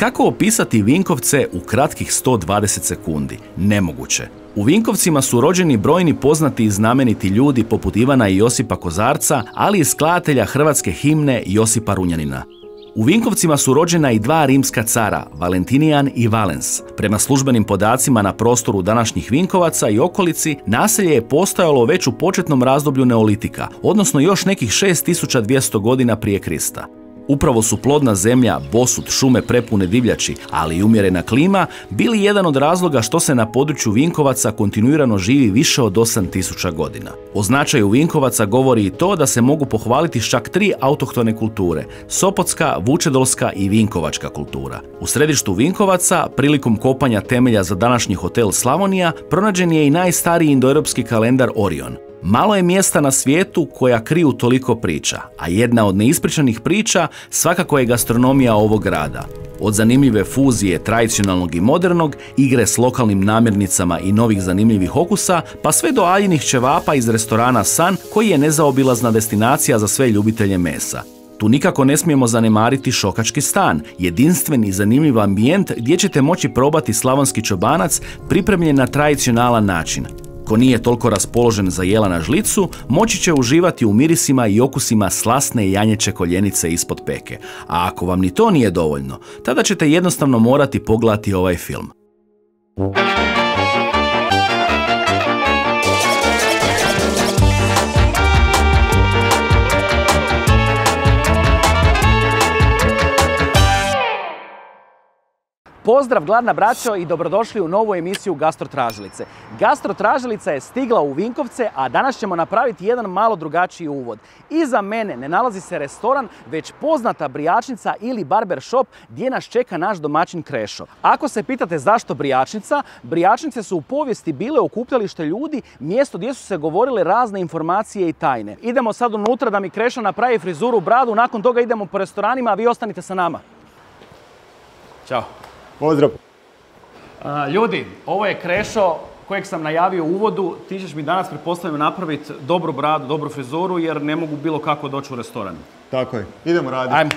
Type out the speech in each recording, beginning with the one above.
Kako opisati Vinkovce u kratkih 120 sekundi? Nemoguće. U Vinkovcima su rođeni brojni poznati i znameniti ljudi poput Ivana i Josipa Kozarca, ali i skladatelja hrvatske himne Josipa Runjanina. U Vinkovcima su rođena i dva rimska cara, Valentinijan i Valens. Prema službenim podacima na prostoru današnjih Vinkovaca i okolici, naselje je postojalo već u početnom razdoblju Neolitika, odnosno još nekih 6200 godina prije Krista. Upravo su plodna zemlja, bosut, šume prepune divljači, ali i umjerena klima, bili jedan od razloga što se na području Vinkovaca kontinuirano živi više od 8000 godina. O značaju Vinkovaca govori i to da se mogu pohvaliti čak 3 autohtone kulture: Sopotska, Vučedolska i Vinkovačka kultura. U središtu Vinkovaca, prilikom kopanja temelja za današnji hotel Slavonija, pronađen je i najstariji indoeuropski kalendar Orion. Malo je mjesta na svijetu koja kriju toliko priča, a jedna od neispričanih priča svakako je gastronomija ovog grada. Od zanimljive fuzije tradicionalnog i modernog, igre s lokalnim namirnicama i novih zanimljivih okusa, pa sve do aljinih ćevapa iz restorana San, koji je nezaobilazna destinacija za sve ljubitelje mesa. Tu nikako ne smijemo zanemariti Šokački stan, jedinstven i zanimljiv ambijent gdje ćete moći probati slavonski čobanac pripremljen na tradicionalan način. Ko nije toliko raspoložen za jela na žlicu, moći će uživati u mirisima i okusima slasne janjeće koljenice ispod peke. A ako vam ni to nije dovoljno, tada ćete jednostavno morati pogledati ovaj film. Pozdrav gladna braćo i dobrodošli u novu emisiju Gastro Tražilice. Gastro Tražilica je stigla u Vinkovce, a danas ćemo napraviti jedan malo drugačiji uvod. Iza mene ne nalazi se restoran, već poznata brijačnica ili barber shop gdje nas čeka naš domaćin Krešo. Ako se pitate zašto brijačnica, brijačnice su u povijesti bile okupljalište ljudi, mjesto gdje su se govorile razne informacije i tajne. Idemo sad unutra da mi Krešo napravi frizuru, bradu, nakon toga idemo po restoranima, a vi ostanite sa nama. Ćao. Pozdrav. Ljudi, ovo je Krešo kojeg sam najavio u uvodu. Ti ćeš mi danas, pretpostavljam, napraviti dobru bradu, dobru frizuru, jer ne mogu bilo kako doći u restoran. Tako je. Idemo raditi. Ajmo.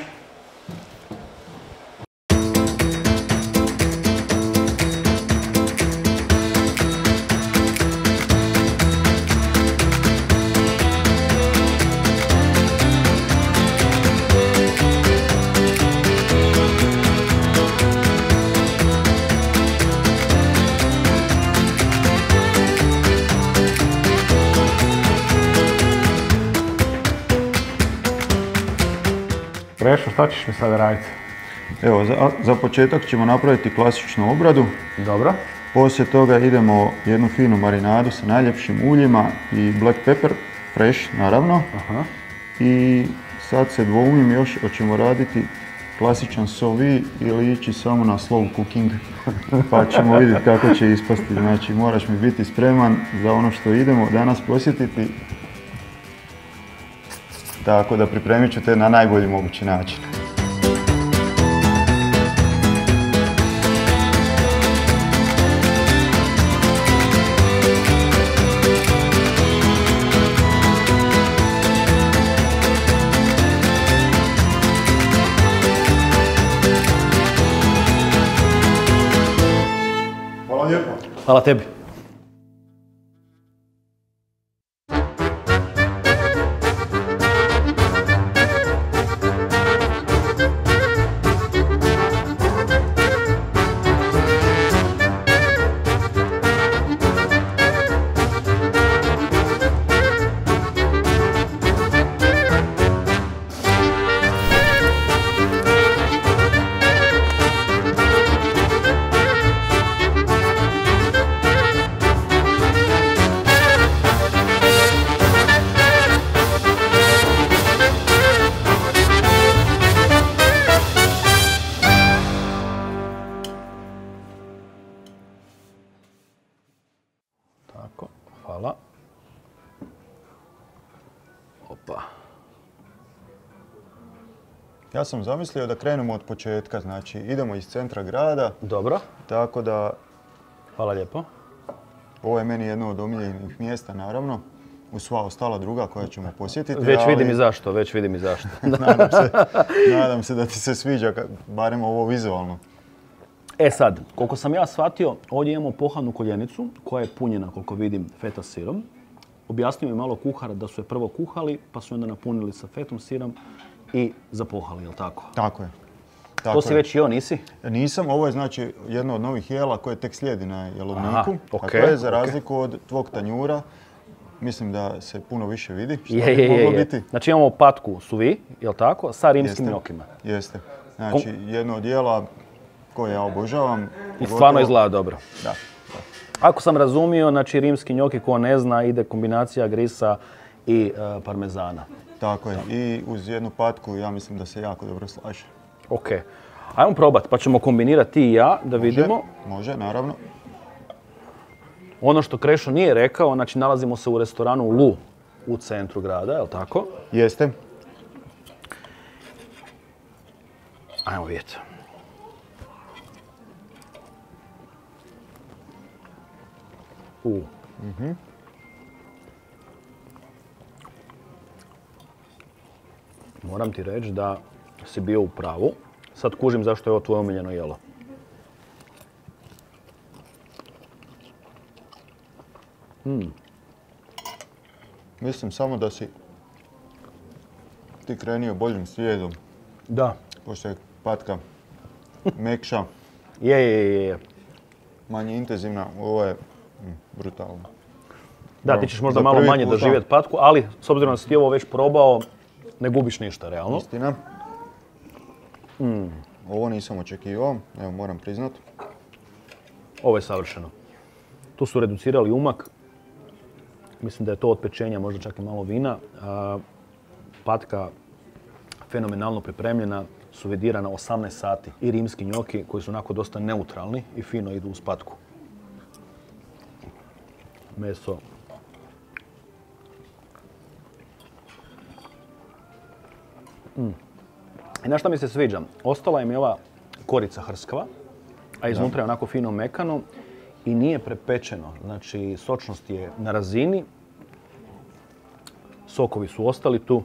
Krešo, šta ćeš mi sad raditi? Evo, za početak ćemo napraviti klasičnu obradu. Dobro. Poslije toga idemo jednu finu marinadu sa najljepšim uljima i black pepper, fresh naravno. Aha. I sad se dvoumim još, hoćemo raditi klasičan sous vide ili ići samo na slow cooking, pa ćemo vidjeti kako će ispasti. Znači, moraš mi biti spreman za ono što idemo danas posjetiti. Tako da pripremit ću te na najbolji mogući način. Hvala lijepo. Hvala tebi. Tako, hvala. Opa. Ja sam zamislio da krenemo od početka, znači idemo iz centra grada. Dobro. Tako da... Hvala lijepo. Ovo je meni jedno od omiljenih mjesta, naravno. Uz sva ostala druga koja ćemo posjetiti. Već vidim i zašto, već vidim i zašto. Nadam se da ti se sviđa, barem ovo vizualno. E sad, koliko sam ja shvatio, ovdje imamo pohladnu koljenicu koja je punjena, koliko vidim, feta sirom. Objasnio mi malo kuhara da su je prvo kuhali, pa su onda napunili sa fetom sirom i zapohali, je li tako? Tako je. To si već jeo, nisi? Nisam, ovo je znači jedno od novih jela koje tek slijedi na jelovniku. Aha, A to je za razliku od tvog tanjura. Mislim da se puno više vidi što bi moglo biti. Znači imamo patku suvi, je li tako, sa rimskim njokima. Jeste. Znači jedno od jela koje ja obožavam. I stvarno izgleda dobro. Da. Ako sam razumio, znači rimski njoki, ko ne zna, ide kombinacija grisa i parmezana. Tako je. I uz jednu patku ja mislim da se jako dobro slaže. Ok. Ajmo probati, pa ćemo kombinirati ti i ja da vidimo. Može, naravno. Ono što Krešo nije rekao, znači nalazimo se u restoranu Lu u centru grada, je li tako? Jeste. Ajmo vidjeti. Moram ti reći da si bio u pravu. Sad kužim zašto je ovo tvoje omiljeno jelo. Mislim samo da si ti krenio boljim slijedom. Da. Pošto je patka mekša, Je. manje intenzivna, ovo je brutalno. Da, ti ćeš možda malo manje doživjeti patku, ali s obzirom da si ti ovo već probao, ne gubiš ništa, realno. Istina. Ovo nisam očekivao, evo moram priznat. Ovo je savršeno. Tu su reducirali umak. Mislim da je to od pečenja, možda čak i malo vina. Patka fenomenalno pripremljena, suvidirana 18 sati. I rimski njoki koji su onako dosta neutralni i fino idu uz patku. Meso. I na šta mi se sviđa? Ostala je mi ova korica hrskava, a iznutra je onako fino mekano i nije prepečeno. Znači, sočnost je na razini. Sokovi su ostali tu.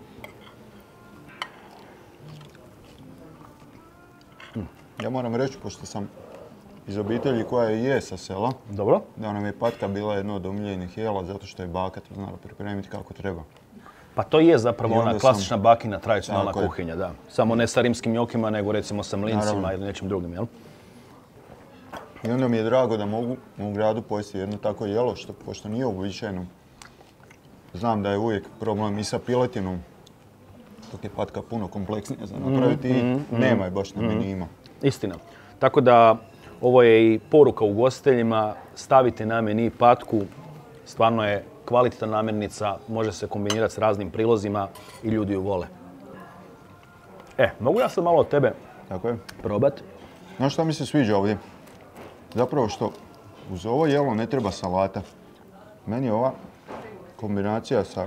Ja moram reći, pošto sam iz obitelji koja je sa sela, Dobro. da nam je patka bila jedno od omiljenih jela zato što je baka to znala pripremiti kako treba. Pa to je zapravo ona klasična bakina tradicionalna Tako je. kuhinja, da. Samo ne sa rimskim njokima, nego recimo sa mlincima Naravno. ili nečim drugim, jel? I onda mi je drago da mogu u gradu pojesti jedno tako jelo, pošto nije uobičajeno. Znam da je uvijek problem i sa piletinom, dok je patka puno kompleksnija za napraviti i nema je baš na menijima. Istina. Tako da ovo je i poruka ugostiteljima, stavite na meni patku, stvarno je kvalitetna namirnica, može se kombinirati s raznim prilozima i ljudi ju vole. Mogu ja sad malo od tebe Tako je. probati? Znaš šta mi se sviđa ovdje? Zapravo što uz ovo jelo ne treba salata. Meni je ova kombinacija sa...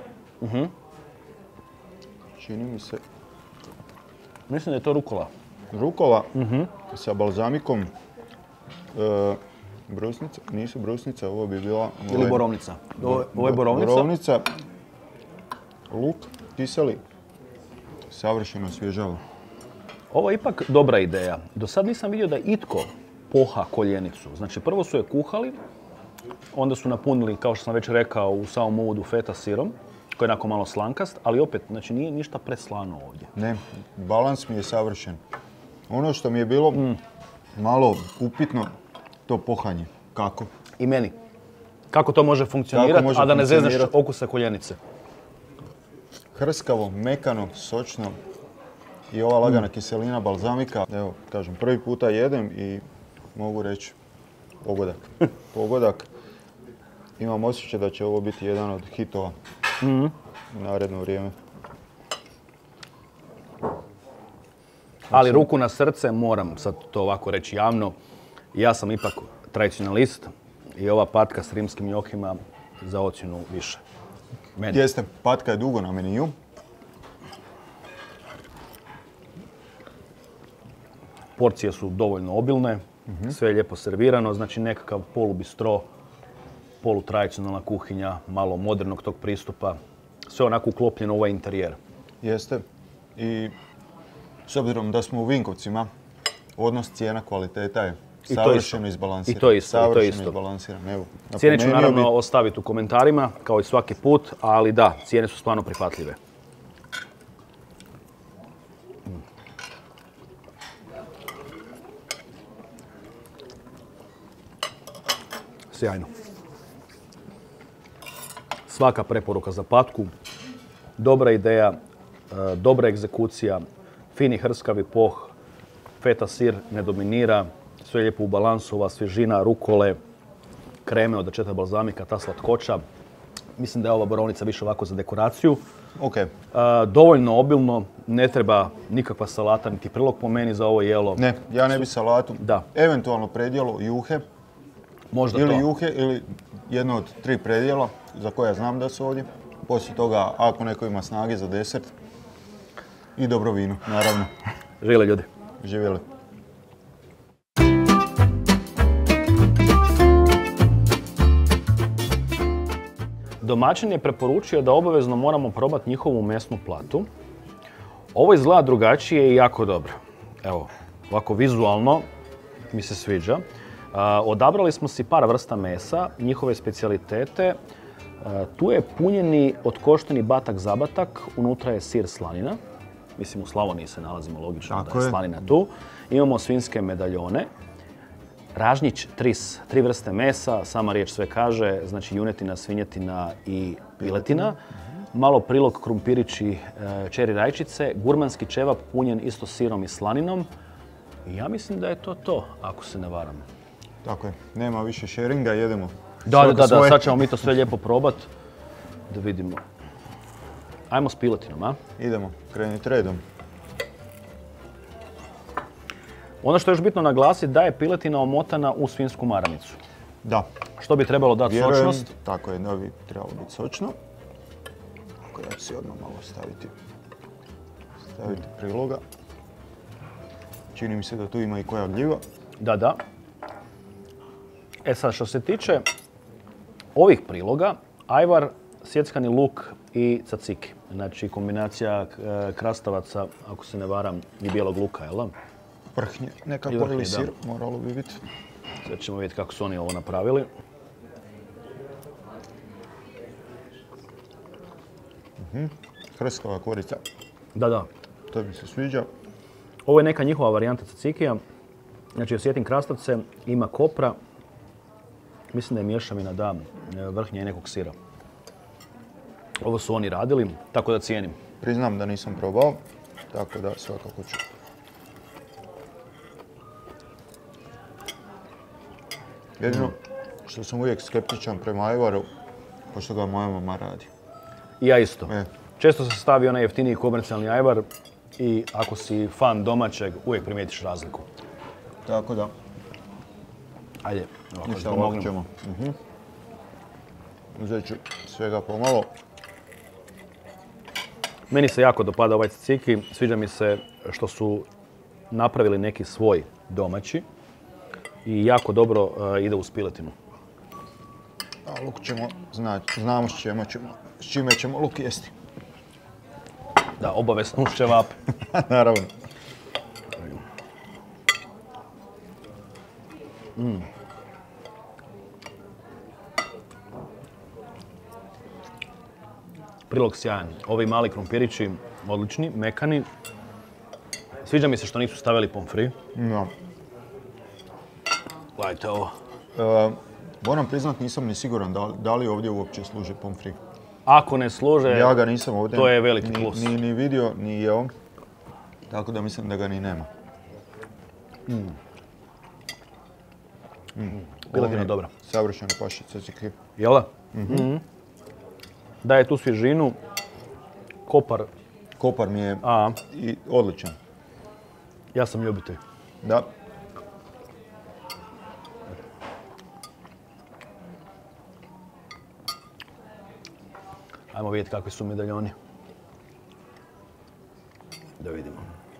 Čini mi se... Mislim da je to rukola. Rukola sa balzamikom. Brusnica, nisu brusnica, ovo bi bila... Ili borovnica. Ovo je borovnica. Borovnica. Luk, kiseli. Savršeno svježavo. Ovo je ipak dobra ideja. Do sad nisam vidio da itko poha koljenicu. Znači prvo su je kuhali, onda su napunili, kao što sam već rekao, u samom uvodu feta sirom, koji je onako malo slankast, ali opet, znači nije ništa preslano ovdje. Ne, balans mi je savršen. Ono što mi je bilo malo upitno, to pohanje. Kako? I meni. Kako to može funkcionirati, a da ne zezneš okusa koljenice? Hrskavo, mekano, sočno i ova lagana kiselina balzamika. Evo, kažem, prvi puta jedem i mogu reći pogodak. Pogodak. Imam osjećaj da će ovo biti jedan od hitova u naredno vrijeme. Ali ruku na srce, moram sad to ovako reći javno, ja sam ipak tradicionalist i ova patka s rimskim njokima za ocjenu više. Meni. Jeste, patka je dugo na meniju. Porcije su dovoljno obilne, sve je lijepo servirano, znači nekakav polubistro, polutradicionalna kuhinja, malo modernog tog pristupa, sve onako uklopljeno u ovaj interijer. Jeste. I s obzirom da smo u Vinkovcima, odnos cijena kvaliteta je Savršeno izbalansiran. I to isto. Savršeno izbalansiran, evo. Cijene ću naravno ostaviti u komentarima, kao i svaki put, ali da, cijene su stvarno prihvatljive. Sjajno. Svaka preporuka za patku, dobra ideja, dobra egzekucija, fini hrskavi poh, feta sir ne dominira, sve je lijepo u balansu, ova svježina, rukole, kreme od rečeta balzamika, ta slatkoća. Mislim da je ova borovnica više ovako za dekoraciju. Okay. Dovoljno obilno, ne treba nikakva salata niti prilog po meni za ovo jelo. Ne, ja ne bi salatu. Da. Eventualno predjelo juhe. Možda ili to. juhe ili jedno od 3 predjela za koje ja znam da su ovdje. Poslije toga, ako neko ima snage za desert i dobro vino, naravno. Živjeli ljudi. Živjeli. Domaćin je preporučio da obavezno moramo probati njihovu mesnu platu. Ovo izgleda drugačije i jako dobro. Evo, ovako vizualno mi se sviđa. Odabrali smo si par vrsta mesa, njihove specijalitete. Tu je punjeni otkošteni batak zabatak, unutra je sir slanina. Mislim, u Slavoniji se nalazimo, logično da je slanina tu. Imamo svinjske medaljone. Ražnjić, tris, 3 vrste mesa, sama riječ sve kaže, znači junetina, svinjetina i piletina. Malo prilog krumpirići, čeri rajčice, gurmanski ćevap punjen isto sirom i slaninom. I ja mislim da je to, ako se ne varam. Tako je, nema više sharinga, jedemo. Da, sad ćemo mi to sve lijepo probat. Da vidimo. Ajmo s piletinom, a? Idemo, krenite redom. Ono što je još bitno naglasiti da je piletina omotana u svinjsku maramicu. Da. Što bi trebalo dati sočnost? Tako je, da bi trebalo biti sočno. Ja ću si odmah malo staviti priloga. Čini mi se da tu ima i koja gljiva. Da. E sad, što se tiče ovih priloga, ajvar, sjeckani luk i tzatziki. Znači kombinacija krastavaca, ako se ne varam, i bijelog luka, jel' da? Vrhnje nekako ili sir, moralo bi biti. Sad ćemo vidjeti kako su oni ovo napravili. Hrskava korica. Da. To mi se sviđa. Ovo je neka njihova varijanta tzatzikija. Znači, osjetim krastavce, ima kopra. Mislim da je mješavina, da, vrhnje i nekog sira. Ovo su oni radili, tako da cijenim. Priznam da nisam probao, tako da svakako ću. Jedino što sam uvijek skeptičan prema ajvaru, pošto ga moja mama radi. I ja isto. Često se stavi onaj jeftiniji komercijalni ajvar i ako si fan domaćeg, uvijek primijetiš razliku. Tako da. Ajde, ovako ćemo. Uzet ću svega pomalo. Meni se jako dopada ovaj tzatziki. Sviđa mi se što su napravili neki svoj domaći i jako dobro ide uz piletinu. A luk ćemo, znamo s čime ćemo luk jesti. Da, obavezno uz ćevap. Naravno. Prilog sjajan. Ovi mali krumpirići, odlični, mekani. Sviđa mi se što nisu stavili pomfri. No. Gledajte ovo. Moram priznat, nisam ni siguran da li ovdje uopće služe pomfri. Ako ne služe, ja ga nisam ovdje to je veliki plus. Ni vidio, ni jeo. Tako da mislim da ga ni nema. Piletina je dobra. Savršeno paše tzatziki. Jel da? Daje tu svježinu. Kopar. Kopar mi je i odličan. Ja sam ljubitelj. Da. Ajmo vidjeti kakvi su medaljoni. Da vidimo.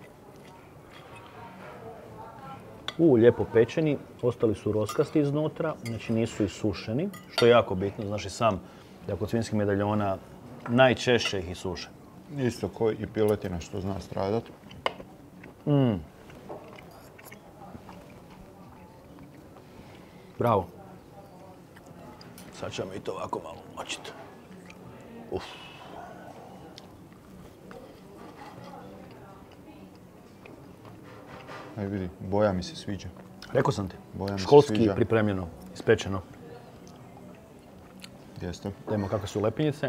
Lijepo pečeni, ostali su roskasti iznutra, znači nisu isušeni, što je jako bitno, znači sam da kod svinjskih medaljona najčešće ih isuše. Isto koji i piletina što zna stradat. Bravo. Sad ćemo i to ovako malo močiti. Aj vidi, boja mi se sviđa. Rekao sam ti, Boja mi se školski sviđa. pripremljeno, ispečeno. Jeste. Da vidimo kakve su lepinjice.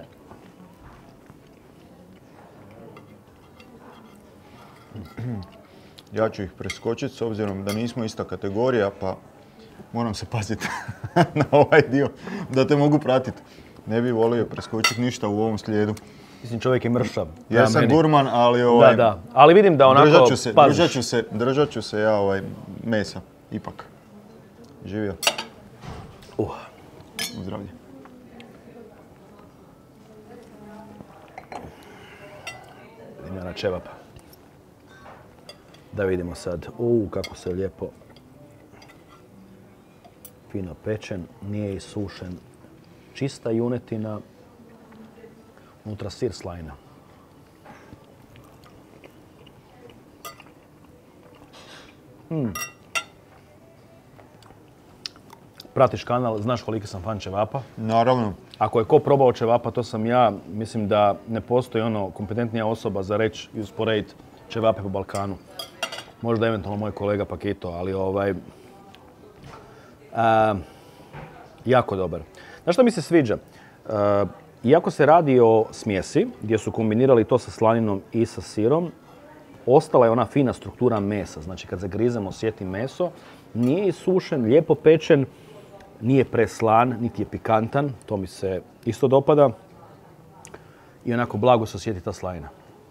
Ja ću ih preskočiti s obzirom da nismo ista kategorija, pa moram se paziti na ovaj dio da te mogu pratiti. Ne bi volio preskočiti ništa u ovom slijedu. Mislim, čovjek je mršav. Jesam gurman, ali Da. Ali vidim da onako držat ću se ja mesa, ipak. Živio. Zdravlje. Vidim ja na čevapa. Da vidimo sad. Kako se lijepo fino pečen, nije isušen. Čista junetina, unutra sir slajna. Pratiš kanal, znaš koliki sam fan ćevapa. Naravno. Ako je ko probao ćevapa, to sam ja. Mislim da ne postoji kompetentnija osoba za reći i usporediti ćevape po Balkanu. Možda eventualno moj kolega Pakito, ali jako dobar. Znaš što mi se sviđa? Iako se radi o smjesi, gdje su kombinirali to sa slaninom i sa sirom, ostala je ona fina struktura mesa. Znači kad zagrizemo osjeti meso, nije isušen, lijepo pečen, nije preslan, niti je pikantan, to mi se isto dopada. I onako blago se osjeti ta slanina.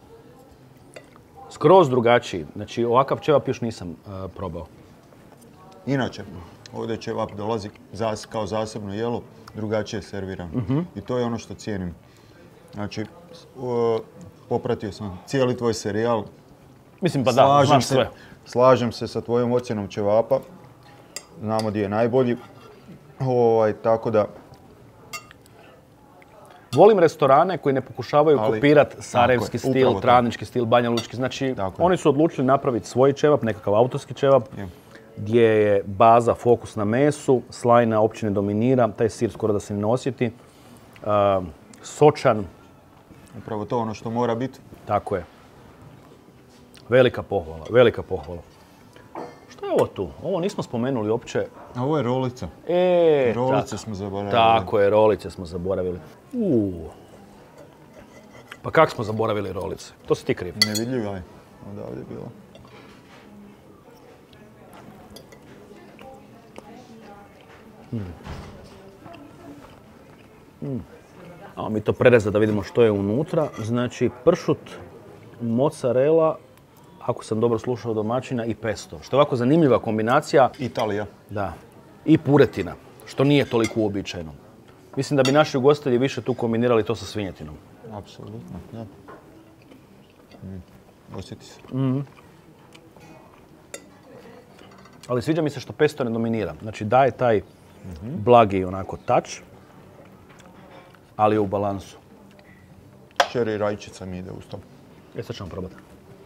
Skroz drugačiji. Znači ovakav ćevap još nisam probao. Inače, ovdje ćevap dolazi kao zasebno jelo, drugačije serviran. I to je ono što cijenim. Znači, popratio sam cijeli tvoj serijal. Mislim pa da, znaš sve. Slažem se sa tvojom ocjenom ćevapa. Znamo gdje je najbolji. Tako da... Volim restorane koji ne pokušavaju kopirati sarajevski stil, travnički stil, banjalučki. Znači, oni su odlučili napraviti svoj ćevap, nekakav autorski ćevap, gdje je baza, fokus na mesu, slajna uopće ne dominira, taj sir skoro da se ne osjeti. Sočan. Upravo to ono što mora biti. Tako je. Velika pohvala, velika pohvala. Što je ovo tu? Ovo nismo spomenuli uopće. A ovo je rolica. Rolice smo zaboravili. Tako je, rolice smo zaboravili. Pa kako smo zaboravili rolice? To si ti kriv. Nevidljiva je. Odavdje je bila. A mi to prerezati da vidimo što je unutra. Znači pršut, mozzarella, ako sam dobro slušao domaćina, i pesto. Što je ovako zanimljiva kombinacija. Italija. Da. I puretina, što nije toliko uobičajeno. Mislim da bi naši ugostitelji više tu kombinirali to sa svinjetinom. Apsolutno, da. Osjeti se. Ali sviđa mi se što pesto ne dominira. Znači daje taj blagi onako touch, ali je u balansu. Čeri rajčica mi ide uz to. Sad ćemo probati.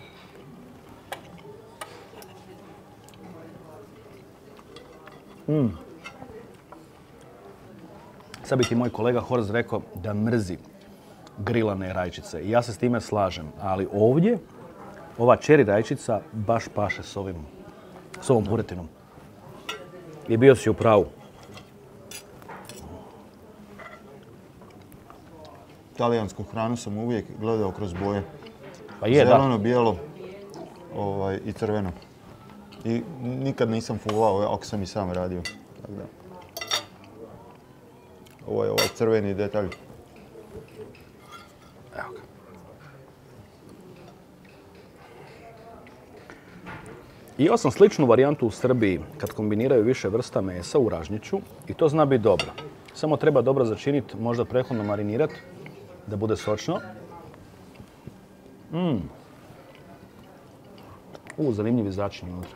Sad bi ti moj kolega Horst rekao da mrzi grilane rajčice. I ja se s time slažem. Ali ovdje, ova čeri rajčica baš paše s ovom puretinom. I bio si u pravu. Talijansku hranu sam uvijek gledao kroz boje. Pa je, zeleno, bijelo i crveno. I nikad nisam fulao, ako sam i sam radio. Tako da. Ovo je ovaj crveni detalj. Evo ga. Imao sam sličnu varijantu u Srbiji kad kombiniraju više vrsta mesa u ražnjiću i to zna biti dobro. Samo treba dobro začiniti, možda prethodno marinirati da bude sočno. Zanimljivi začini unutra.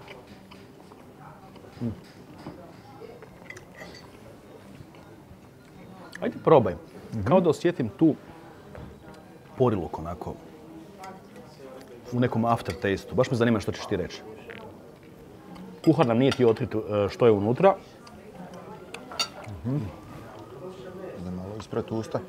Ajde probaj. Kao da osjetim tu poriluk onako. U nekom aftertasteu. Baš me zanima što ćeš ti reći. Kuhar nam nije htio otkriti što je unutra. Da malo ispred usta.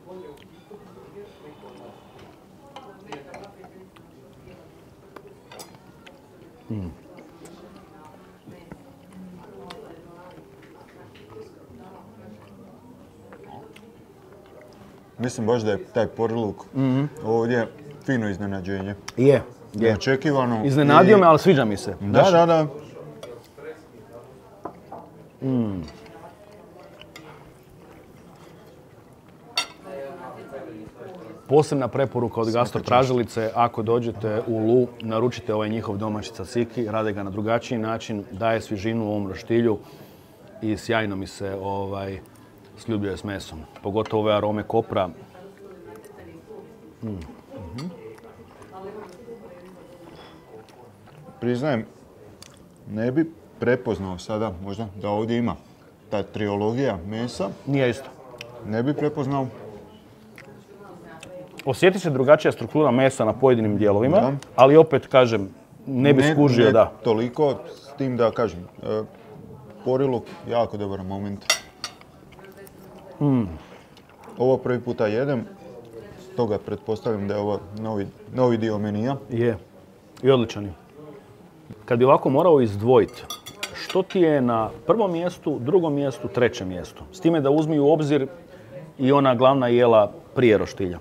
Mislim baš da je taj poriluk ovdje fino iznenađenje. Je. Neočekivano. Iznenadio me, ali sviđa mi se. Da. Posebna preporuka od Gastro Tražilice, ako dođete u Lu, naručite ovaj njihov domaći tzatziki, rade ga na drugačiji način, daje svježinu u ovom roštilju i sjajno mi se sljubljuje s mesom. Pogotovo ove arome kopra. Priznajem, ne bi prepoznao sada možda da ovdje ima ta triologija mesa. Nije isto. Ne bi prepoznao. Osjeti se drugačija struktura mesa na pojedinim dijelovima, ali opet kažem, ne bi skužio, ne da. Toliko, s tim da kažem, poriluk, jako dobar moment. Ovo prvi puta jedem, stoga pretpostavljam da je ovo novi dio menija. Je, i odličan je. Kad bi ovako morao izdvojiti, što ti je na prvom mjestu, drugom mjestu, trećem mjestu? S time da uzmi u obzir i ona glavna jela prije roštilja.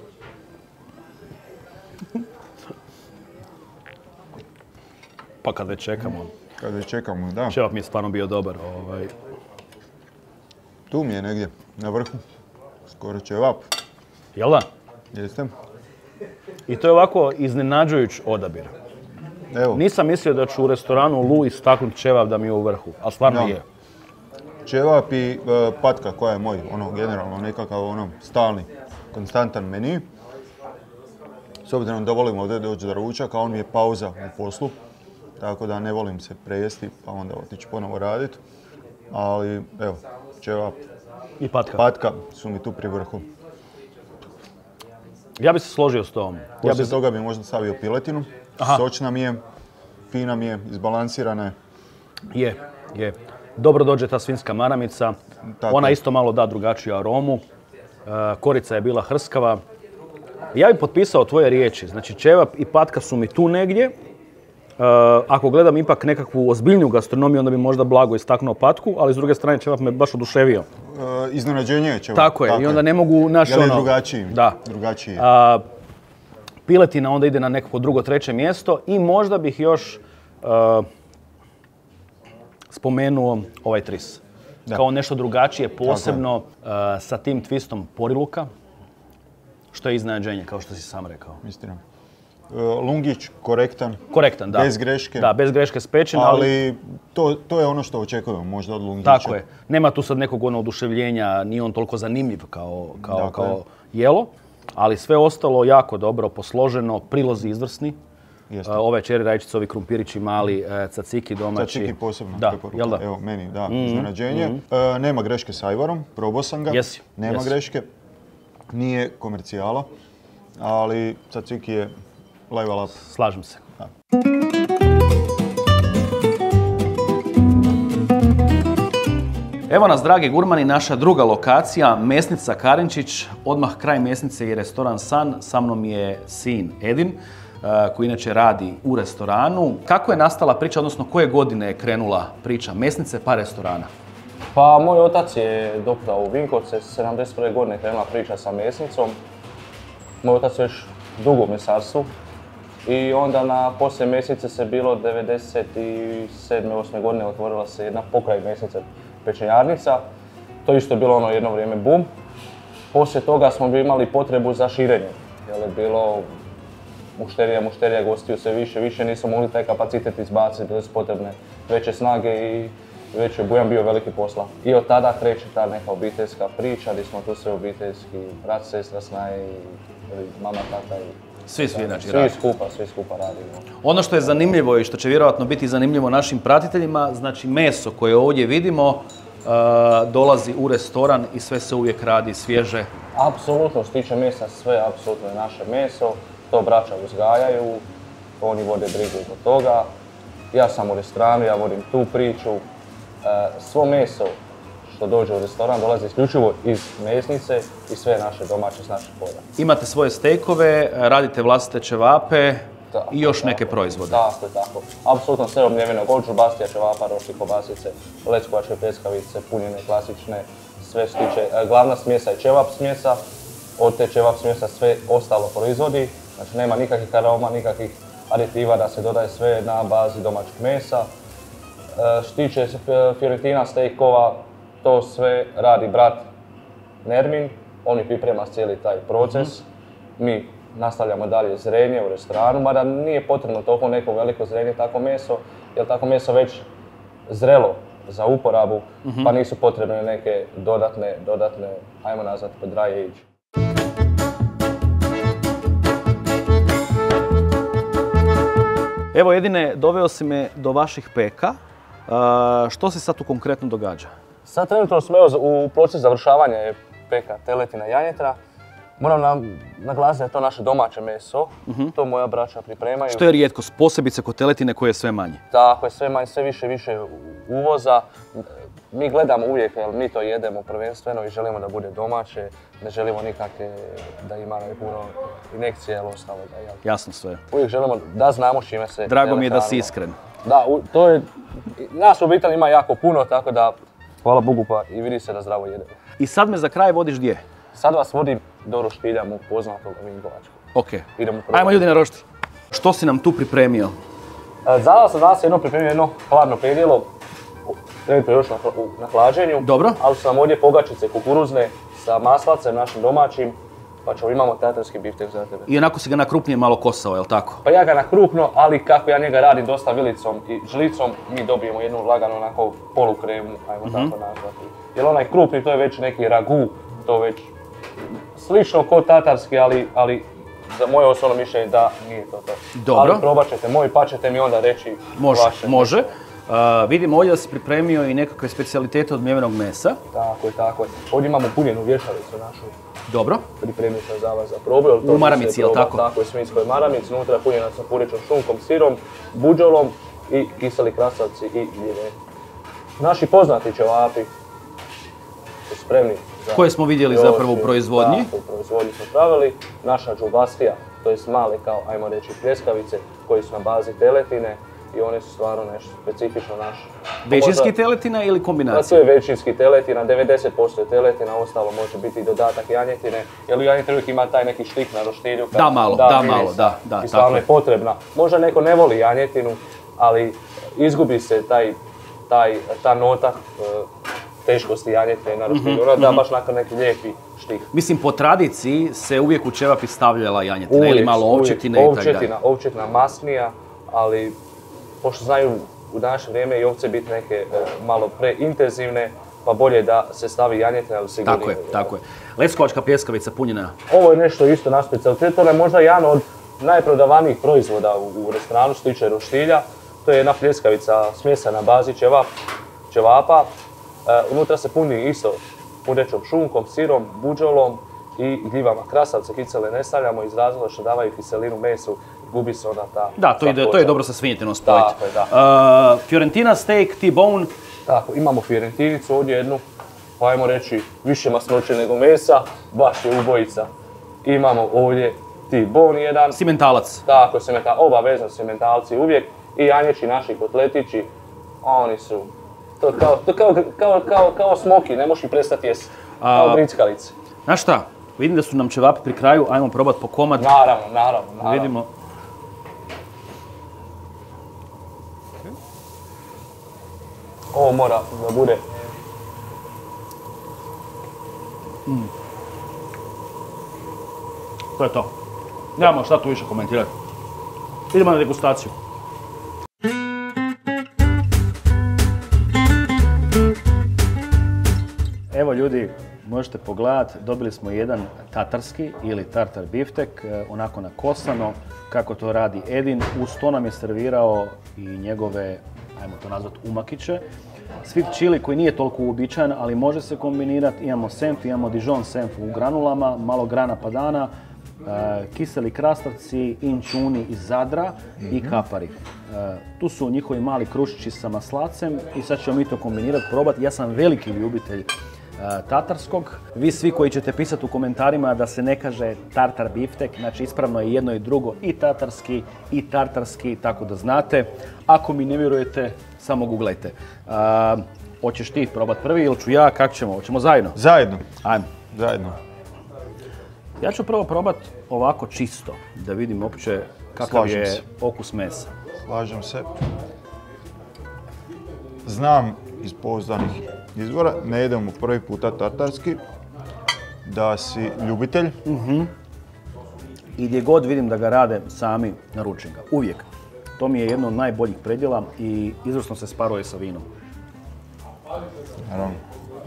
Pa kad već čekamo. Kad već čekamo, da. Ćevap mi je stvarno bio dobar. Tu mi je negdje, na vrhu. Skoro ćevap. Jel da? Jeste. I to je ovako iznenađujuć odabir. Evo. Nisam mislio da ću u restoranu Lu istaknuti ćevap da mi je u vrhu, ali stvarno je. Ćevap i patka koja je moj, generalno nekakav stalni, konstantan meni. S obzirom da volim ovdje doći do ručaka, on mi je pauza u poslu. Tako da ne volim se prejesti, pa onda otići ponovo raditi. Ali, evo, ćevap i patka su mi tu pri vrhu. Ja bi se složio s tom. Poslije toga bi možda stavio piletinu. Sočna mi je, fina mi je, izbalansirana je. Je. Dobro dođe ta svinjska maramica. Ona isto malo da drugačiju aromu. Korica je bila hrskava. Ja bih potpisao tvoje riječi. Znači, ćevap i patka su mi tu negdje. Ako gledam ipak nekakvu ozbiljniju gastronomiju, onda bi možda blago istaknuo patku, ali s druge strane ćevap me baš oduševio. Iznenađenje je ćevap. Tako je, i onda ne mogu drugačiji. Da. Drugačiji. Piletina onda ide na nekako drugo, treće mjesto i možda bih još spomenuo ovaj tris. Da. Kao nešto drugačije, posebno sa tim twistom poriluka, što je iznenađenje, kao što si sam rekao. Istina. Lungić, korektan. Korektan, da. Bez greške. Da, bez greške spečen, ali to je ono što očekujemo možda od Lungića. Tako je. Nema tu sad nekog oduševljenja, nije on toliko zanimljiv kao jelo, ali sve ostalo jako dobro posloženo, prilozi izvrsni. Ove čeri rajčice, ovi krumpirići mali, tzatziki domaći. Tzatziki posebno preporuka. Jel da? Evo, meni, da, iznenađenje. Nema greške s ajvarom, probao sam ga. Nema greške. Nije komercijala, ali tzatziki je level up. Slažem se. Da. Evo nas, dragi gurmani, naša druga lokacija, mesnica Karinčić. Odmah kraj mesnice je restoran San. Sa mnom je sin Edin, koji inače radi u restoranu. Kako je nastala priča, odnosno koje godine je krenula priča mesnice pa restorana? Pa moj otac je doprao u Vinkovce, 71. godine krenula priča sa mesnicom. Moj otac već dugo u mesarstvu. I onda poslije mesnice se bilo 97. 8. godine otvorila se jedna pokraj mesnice pečenjarnica. To isto je bilo jedno vrijeme bum. Poslije toga smo imali potrebu za širenje. Jer je bilo mušterija gostiju sve više nismo mogli taj kapacitet izbaciti, bile su potrebne veće snage i već je bujan bio veliki posla. I od tada kreće ta neka obiteljska priča, gdje smo tu sve obiteljski, brat, sestra, snaje, mama, tata i... Svi radi. Svi skupa radimo. Ono što je zanimljivo i što će vjerojatno biti zanimljivo našim pratiteljima, znači meso koje ovdje vidimo dolazi u restoran i sve se uvijek radi svježe. Apsolutno, što tiče mesa, sve apsolutno je naše meso. To braća uzgajaju, oni vode brigu oko toga. Ja sam u restoranu, ja vodim tu priču. Svo meso što dođe u restoran dolazi isključivo iz mesnice i sve naše domaće s naših polja. Imate svoje stejkove, radite vlastite ćevape Tako, i još tako. neke proizvode. Tako. Apsolutno sve obnjeveno, od čurbastija, ćevapa, rošti, kobasice, leckovačke pljeskavice, punjene, klasične, sve što tiče. Glavna smjesa je ćevap smjesa, od te ćevap smjesa sve ostalo proizvodi, znači nema nikakvih aroma, nikakvih aditiva da se dodaje sve na bazi domaćeg mesa. Što tiče Fiorentina steakova, to sve radi brat Nermin, on mi priprema cijeli taj proces. Mi nastavljamo dalje zrenje u restoranu, mada nije potrebno toliko neko veliko zrenje, tako meso, jer tako meso već zrelo za uporabu, pa nisu potrebne neke dodatne, ajmo nazvati dry age. Evo Edine, doveo si me do vaših peka. Što se sad tu konkretno događa? Sad trenutno smo u procesu završavanja peka teletina janjetra. Moram naglasiti da je to naše domaće meso, to moja braća pripremaju. Što je rijetkost, posebice kod teletine koje je sve manje? Tako je, sve manje, sve više uvoza. Mi gledamo uvijek, jer mi to jedemo prvenstveno i želimo da bude domaće, ne želimo nikakve da ima puno injekcije ili ostalo. Jasno sve. Uvijek želimo da znamo s čime se... Drago mi je da si iskren. Da, to je... Nas u obitelji ima jako puno, tako da hvala Bogu pa i vidi se da zdravo jedemo. I sad me za kraj vodiš gdje? Sad vas vodim do Roštilja, mog poznatog Vinkovačkog. Ok. Idemo prvo. Ajmo ljudi na Roštilj. Što si nam tu pripremio? Za vas sam danas pripremio jedno hladno predjelo. Trenutno još na hlađenju. Dobro. Ali su nam ovdje pogačice kukuruzne sa maslacem našim domaćim. Pa imamo tatarski biftek za tebe. I onako si ga na krupnije malo kosao, jel tako? Pa ja ga na krupno, ali kako ja njega radim dosta vilicom i žlicom, mi dobijemo jednu laganu onako polukremu, ajmo tako nazvati. Jer onaj krupni to je već neki ragu, to već slično kod tatarski, ali za moje osobno mišljenje da nije to to. Dobro. Ali probat ćete moj pa ćete mi onda reći vaše. Može. Vidimo ovdje da si pripremio i nekakve specijalitete od mljevenog mesa. Tako je. Ovdje imamo punjenu vješalicu našu. Dobro. Pripremio sam za vas za probu. U maramici, jel tako? Tako je, svinjskoj maramici, unutra punjena sa puričom šunkom, sirom, buđolom i kiseli krastavci i gljive. Naši poznati ćevapi su spremni za... Koje smo vidjeli zapravo u proizvodnji. Tako, u proizvodnji smo pravili. Naša džubastija, to je male kao, ajmo reći, pljeskavice koji su na bazi teletine i one su stvarno nešto specifično naše. Većinski teletina ili kombinacija? To je većinski teletina, 90% je teletina, ostalo može biti i dodatak janjetine, jer u janjetini uvijek ima taj neki štih na roštilju. Da, malo. I stvarno je potrebna. Možda neko ne voli janjetinu, ali izgubi se ta nota teškosti janjetine na roštilju. Ona da baš nakon neki lijepi štih. Mislim, po tradiciji se uvijek u ćevapi stavljala janjetina ili malo ovčetine i tako dalje. Ovčetina masnija, ali pošto znaju u današnje vrijeme i ovce biti neke malo preintenzivne, pa bolje da se stavi janjetina ili sigurno. Tako je. Leckovačka pljeskavica punjena. Ovo je nešto isto naš specijalitet, to je možda jedan od najprodavanijih proizvoda u restoranu što tiče roštilja. To je jedna pljeskavica smjesa na bazi ćevapa. Unutra se puni isto purećom šunkom, sirom, buđolom i gljivama. Krastavce, kicele ne stavljamo iz razloga što davaju kiselinu mesu, gubi se ona ta... Da, to je dobro sa svinjetinom spojiti. Tako je, da. Fiorentina steak, T-bone. Tako, imamo fiorentinicu ovdje jednu, pa ajmo reći više masnoće nego mesa, baš je ubojica. Imamo ovdje T-bone jedan. Simentalac. Tako, obavezno simentalci uvijek. I janjeći naši kotletići, oni su... To kao smoki, ne možeš ih prestati jesti. Kao grickalice. Znaš šta? Vidim da su nam ćevapi pri kraju, ajmo probati po komad. Naravno. Vidimo. Ovo mora da bude. To je to. Nemamo šta tu više komentirati. Idemo na degustaciju. Evo ljudi, možete pogledati, dobili smo jedan tatarski ili tartar biftek, onako nakosano, kako to radi Edin. Uz to nam je servirao i njegove, ajmo to nazvati, umakiće. Sweet chili koji nije toliko uobičajen, ali može se kombinirati. Imamo senf, imamo Dijon senf u granulama, malo grana padana kiseli krastavci, inčuni iz Zadra i kapari. Tu su njihovi mali krušići sa maslacem i sad ćemo mi to kombinirati, probati. Ja sam veliki ljubitelj tatarskog. Vi svi koji ćete pisati u komentarima da se ne kaže tartar biftek, znači ispravno je jedno i drugo, i tartarski, tako da znate. Ako mi ne vjerujete, samo googlajte. Hoćeš ti probati prvi ili ću ja, kako ćemo? Hoćemo zajedno? Zajedno. Ajmo. Zajedno. Ja ću prvo probati ovako čisto, da vidim uopće kakav je okus mesa. Slažem se. Znam iz pouzdanih izvora, ne jedemo prvi puta tatarski, da si ljubitelj. I gdje god vidim da ga rade sami, naručim ga. Uvijek. To mi je jedno od najboljih predjela i izvrsno se sparuje sa vinom. Naravno.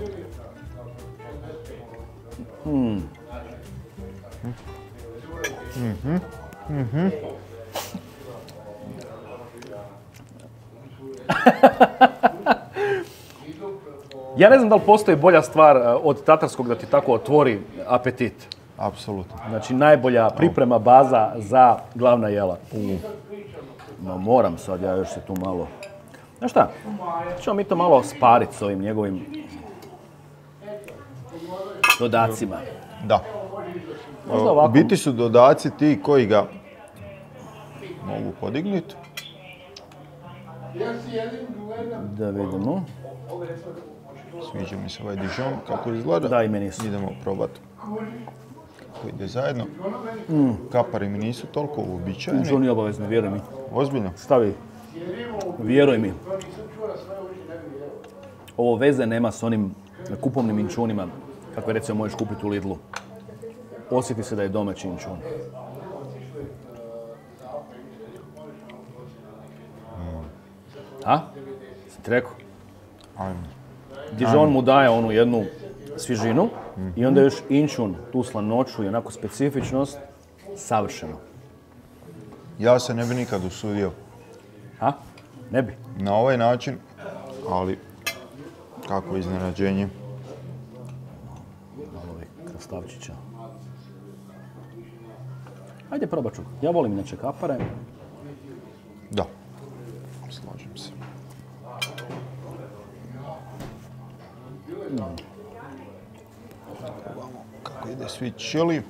Ja ne znam da li postoji bolja stvar od tatarskog da ti tako otvori apetit. Apsolutno. Znači najbolja priprema baza za glavna jela. Ma moram sad ja još se tu malo... Znaš šta? Ćemo mi to malo spariti s ovim njegovim dodacima. Da. Možda ovako. U biti su dodaci ti koji ga mogu podignuti. Da vidimo. Sviđa mi se ovaj dijon kako izgleda. Da, i meni su. Idemo probati. Kako ide zajedno. Kapari mi nisu toliko uobičajeni. To nije obavezno, vjeruj mi. Ozbiljno. Stavi. Vjeruj mi. Ovo veze nema s onim kupovnim inčunima, kakve recimo možeš kupiti u Lidlu. Osjeti se da je domaći inčun. A? Si ti rekao? Ajmo. Dijon mu daje onu jednu svježinu i onda još inčun, tu slanoću i onako specifičnost, savršeno. Ja se ne bi nikad usudio A? Ne bi. na ovaj način, ali kako iznenađenje. Malo ovih krastavčića. Ajde, probat ću. Ja volim inače kapare. Da, slažem se. Pogledamo kako ide sweet chili.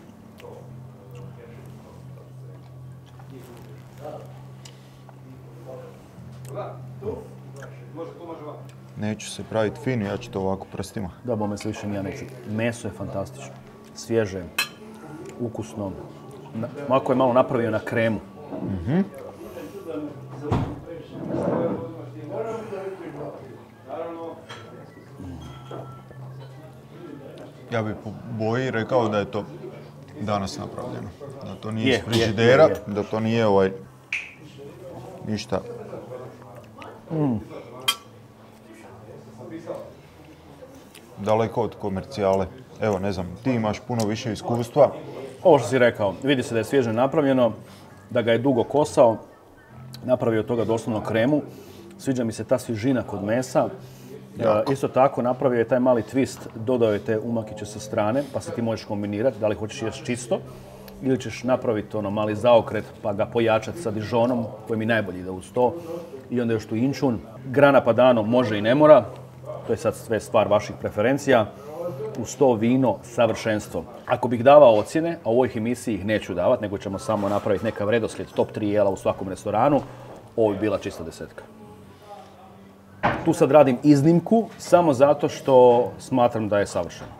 Neću se praviti fin, ja ću to ovako prstima. Da, bome se više ja neću. Meso je fantastično. Svježe, ukusno. Mako je malo napravio na kremu. Ja bih po boji rekao da je to danas napravljeno. Da to nije iz frižidera, da to nije ništa. Daleko od komercijale. Evo, ne znam, ti imaš puno više iskustva. Ovo što si rekao, vidi se da je svježe napravljeno, da ga je dugo kosao, napravio od toga doslovno kremu. Sviđa mi se ta svježina kod mesa. Isto tako napravio je taj mali twist, dodao je te umakiće sa strane, pa se ti možeš kombinirati, da li hoćeš jesti čisto ili ćeš napraviti mali zaokret pa ga pojačati sa dižonom koji mi najbolji ide uz to. I onda još tu inčun. Grana padano može i ne mora, to je sad sve stvar vaših preferencija. Uz to vino, savršenstvo. Ako bih davao ocjene, a u ovoj emisiji ih neću davati, nego ćemo samo napraviti nekav redoslijed top 3 jela u svakom restoranu, ovo bi bila čista desetka. Tu sad radim iznimku, samo zato što smatram da je savršeno.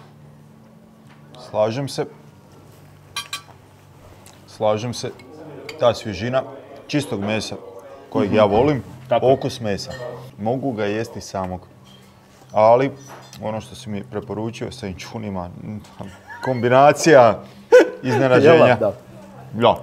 Slažem se. Ta svježina čistog mesa kojeg ja volim, okus mesa. Mogu ga jesti samog. Ali, ono što si mi preporučio sa inčunima, kombinacija iznenađenja. Da.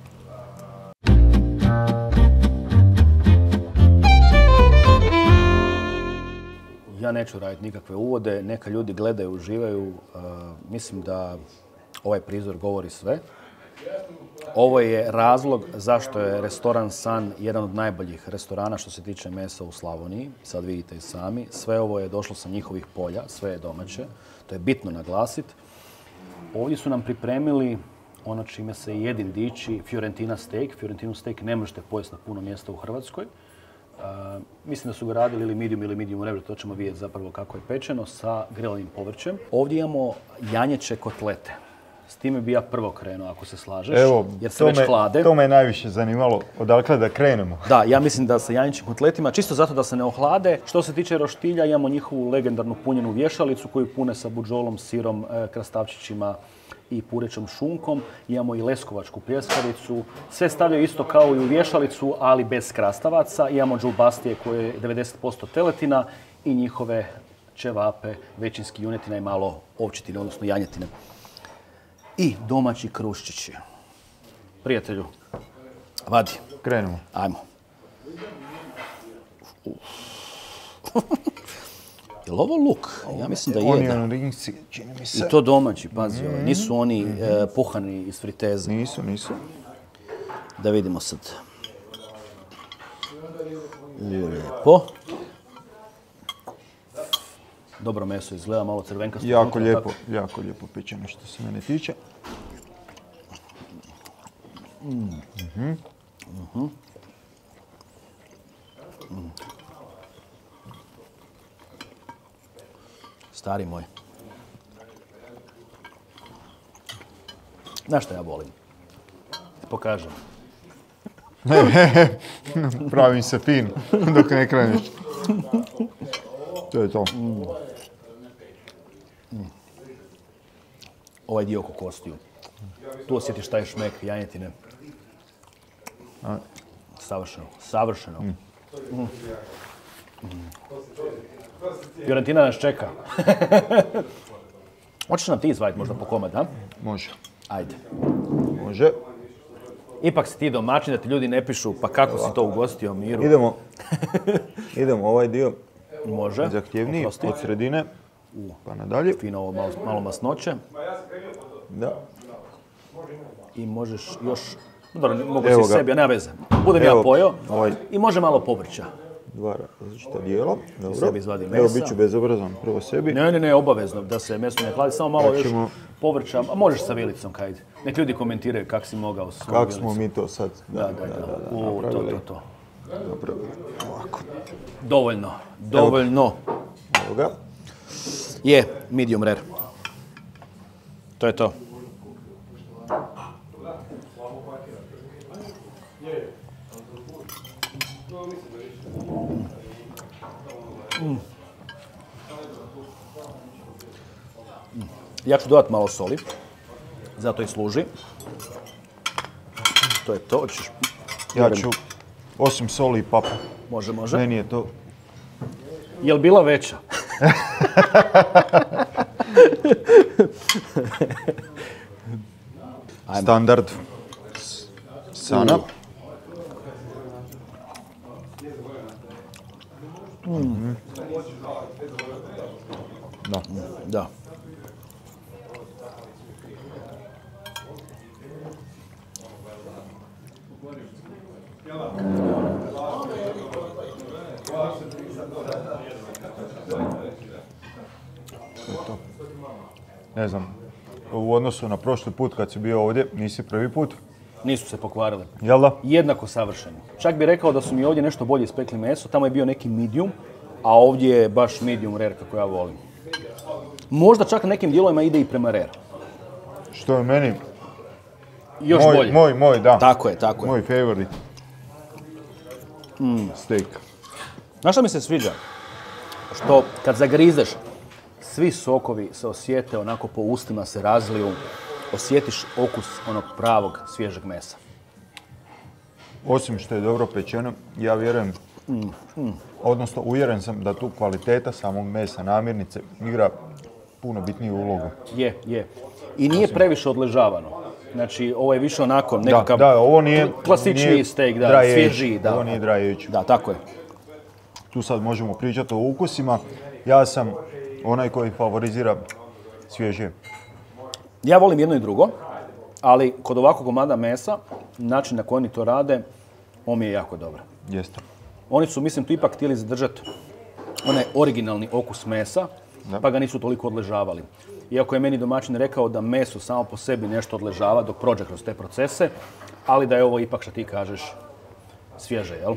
Ja neću raditi nikakve uvode, neka ljudi gledaju, uživaju. Mislim da ovaj prizor govori sve. Ovo je razlog zašto je restoran San jedan od najboljih restorana što se tiče mesa u Slavoniji. Sad vidite i sami. Sve ovo je došlo sa njihovih polja, sve je domaće. To je bitno naglasiti. Ovdje su nam pripremili ono čime se jedin diči Fiorentina steak. Fiorentinu steak ne možete pojesti na puno mjesta u Hrvatskoj. Mislim da su ga radili ili medium rare, to ćemo vidjeti zapravo kako je pečeno, sa grilanim povrćem. Ovdje imamo janjeće kotlete. S time bi ja prvo krenuo, ako se slažeš, Evo, jer se već hlade. To me je najviše zanimalo, odakle da krenemo. Da, ja mislim da sa janjećim kotletima, čisto zato da se ne ohlade. Što se tiče roštilja, imamo njihovu legendarnu punjenu vješalicu koju pune sa budžolom, sirom, krastavčićima i purećom šunkom. Imamo i leskovačku pljeskavicu. Sve stavljaju isto kao i u vješalicu, ali bez krastavaca. Imamo džulbastije koje je 90% teletina i njihove ćevape, većinski junetina i malo ovčetine, odnosno janjetine. I domaći kruščići. Prijatelju, vadi. Krenemo. Ajmo. Je li ovo luk? Ja mislim da je. Onion ringsi, čini mi se. I to domaći, pazi. Nisu oni puhani iz friteze. Nisu. Da vidimo sad. Lijepo. Dobro meso izgleda, malo crvenkasto. Jako lijepo pečeno što se mene tiče. Stari moj. Znaš šta ja volim? Ti pokažem. Pravim se fin dok ne kreneš. To je to. Ovaj dio oko kostiju. Tu osjetiš taj šmek janjetine. Savršeno. Fiorentina nas čeka. Hoćeš nam ti izvaditi možda po komad, da? Može. Ajde. Može. Ipak si ti domaćin da ti ljudi ne pišu pa kako si to ugostio Miru. Idemo ovaj dio. Može. Zahtjevniji od sredine. Pa nadalje. Fino ovo malo masnoće. Da. I možeš još... Dobro, mogu si sebi, nema veze. Budem ja pojeo. I može malo povrća. Dva različita dijela. Dobro. Sebi izvadi mesa. Evo, bit ću bezobrazan prvo sebi. Ne, obavezno da se meso ne hladi. Samo malo još povrća. A možeš sa vilicom, kaj ide. Nek ljudi komentiraju kako si mogao sa svojom vilicom. Kako smo mi to sad? Da. To. Napravili. Ovako. Dovoljno. Evo ga. Je, medium rare. To je to. Ja ću dodati malo soli, zato i služi. To je to. Ja ću, osim soli i papu. Može. Meni je to... Jel bila veća? Standard. Sana. Da. Ne znam, u odnosu na prošli put kad si bio ovdje, nisi prvi put. Nisu se pokvarili. Jel da? Jednako savršeni. Čak bih rekao da su mi ovdje nešto bolje ispekli meso, tamo je bio neki medium, a ovdje je baš medium rare kako ja volim. Možda čak na nekim dijelovima ide i prema rare. Što je meni... Još bolje. Moj, da. Tako je. Moj favorite. Steak. Znaš što mi se sviđa? Što kad zagrizeš, svi sokovi se osjete onako po ustima, se razliju, osjetiš okus onog pravog svježeg mesa. Osim što je dobro pečeno, ja vjerujem, odnosno uvjeren sam da tu kvaliteta samog mesa, namirnice, igra puno bitniju ulogu. Je. I nije previše odležavano. Znači, ovo je više onako nekakav ovo nije klasičniji steak, svježiji. Ovo nije dry age. Da, tako je. Tu sad možemo pričati o ukusima. Ja sam onaj koji favorizira svježije. Ja volim jedno i drugo, ali kod ovakvog komada mesa, način na koji oni to rade, on mi je jako dobro. Jeste. Oni su, mislim, tu ipak htjeli zadržati onaj originalni okus mesa, pa ga nisu toliko odležavali. Iako je meni domaćin rekao da meso samo po sebi nešto odležava dok prođe kroz te procese, ali da je ovo ipak, što ti kažeš, svježe, jel?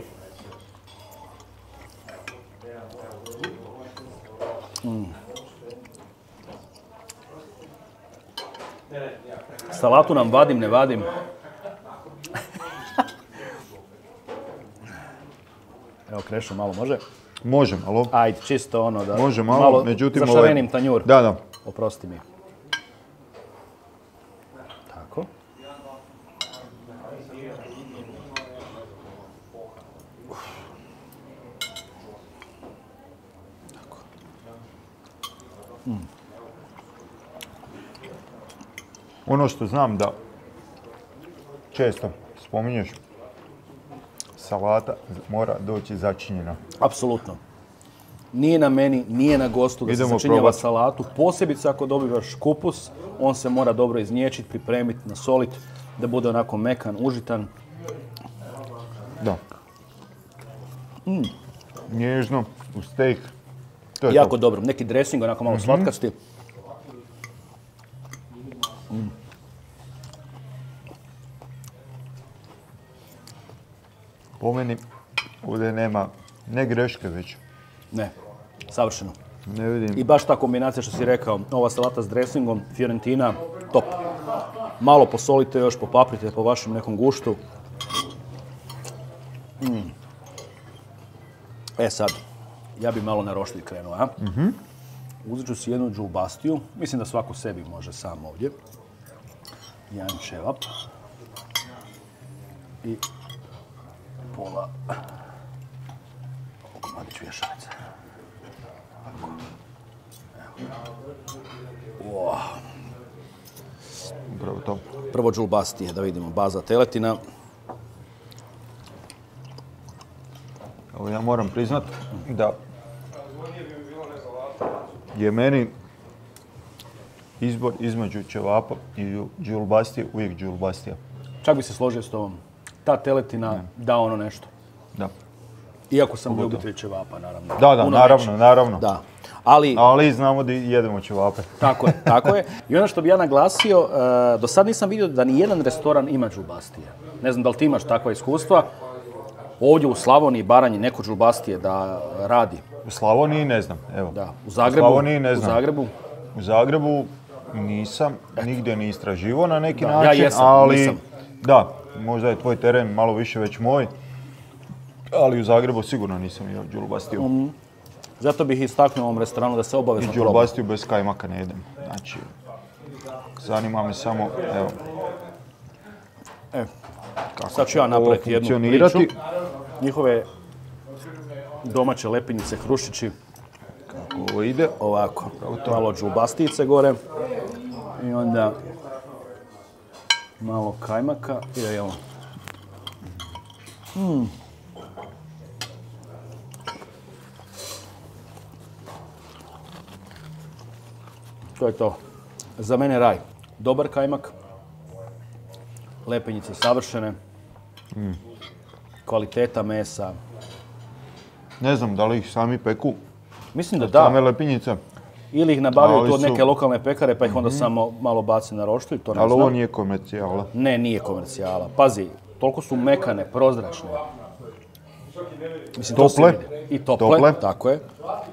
Salatu nam vadim, ne vadim. Evo, Krešo, malo može? Može malo. Ajde, čisto ono da... Može malo, međutim... zašarenim tanjur. Da. Oprosti mi. Tako. Tako. Ono što znam da često spominješ, salata mora doći začinjena. Apsolutno. Nije na meni, nije na gostu da se začinjava salatu. Posebice ako dobivaš kupus, on se mora dobro izniječiti, pripremiti, nasoliti, da bude onako mekan, užitan. Da. Nježno, u steak. To je jako dobro. Neki dressing, onako malo slatkasti. Po meni ovdje nema ne greške već. Ne, savršeno. Ne vidim. I baš ta kombinacija što si rekao, ova salata s dressingom, Fiorentina, top. Malo posolite još, popaprite po vašem nekom guštu. E sad, ja bi malo na roštilj krenuo, a? Uzet ću si jednu džulbastiju, mislim da svako sebi može sam ovdje. Jedan ćevap. I pola komadić vješalice. Upravo to. Prvo džulbastije, da vidimo, baza teletina. Evo ja moram priznat da je meni izbor između ćevapa i džulbastije uvijek džulbastija. Čak bi se složio s tobom. Ta teletina da ono nešto. Da. Iako sam ljubitelj ćevapa, naravno. Da, naravno. Da. Ali znamo da jedemo ćevape. Tako je. I ono što bi ja naglasio, do sad nisam vidio da ni jedan restoran ima džulbastije. Ne znam da li ti imaš takva iskustva. Ovdje u Slavoniji i Baranji neko džulbastije da radi. U Slavoniji ne znam, evo. Da. U Zagrebu? U Slavoniji ne znam. U Zagrebu? U Zagrebu nisam, nigdje ni istraživao na neki način, ja jesam, ali nisam. Da, možda je tvoj teren malo više već moj, ali u Zagrebu sigurno nisam jeo džulbastiju. Zato bih istaknuo u ovom restoranu da se obavezno I džulbastiju bez kajmaka ne jedem. Znači, zanima me samo, evo. Sad ću ja napraviti jednu priču. Njihove domaće lepinjice, hrušići. Kako ovo ide? Ovako, malo džulbastijice gore. I onda malo kajmaka i evo. To je to. Za mene raj. Dobar kajmak. Lepinjice savršene. Kvaliteta mesa. Ne znam da li ih sami peku. Mislim da Same lepinjice. Ili ih nabavljaju tu od neke lokalne pekare pa ih onda samo malo baci na roštilj, to ne znam. Ali ovo nije komercijala. Ne, nije komercijala. Pazi, toliko su mekane, prozračne. Mislim, tople. I tople, tako je.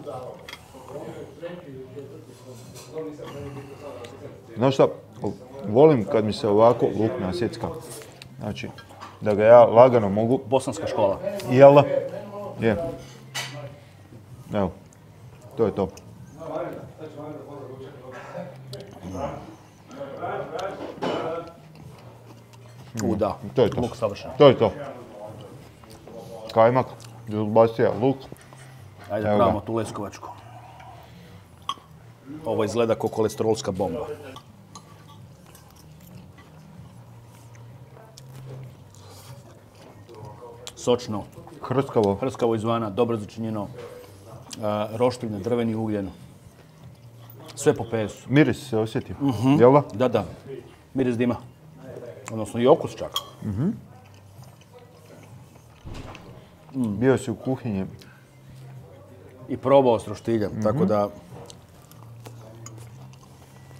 Znaš šta, volim kad mi se ovako luk nasjecka. Znači, da ga ja lagano mogu... Bosanska škola. Jel da? Je. Evo, to je to. Da, to je to. Luk savršen. To je to. Kajmak, džulbastija, luk. Ajde, pravimo tu leskovačku. Ovo izgleda kao kolesterolska bomba. Sočno. Hrskavo. Hrskavo izvana, dobro začinjeno. Roštilj na drveni ugljen. Sve po pesu. Miris se osjeti, jel da? Da. Miris dima. Odnosno i okus čak. Bio si u kuhinji. I probao s roštiljem, tako da...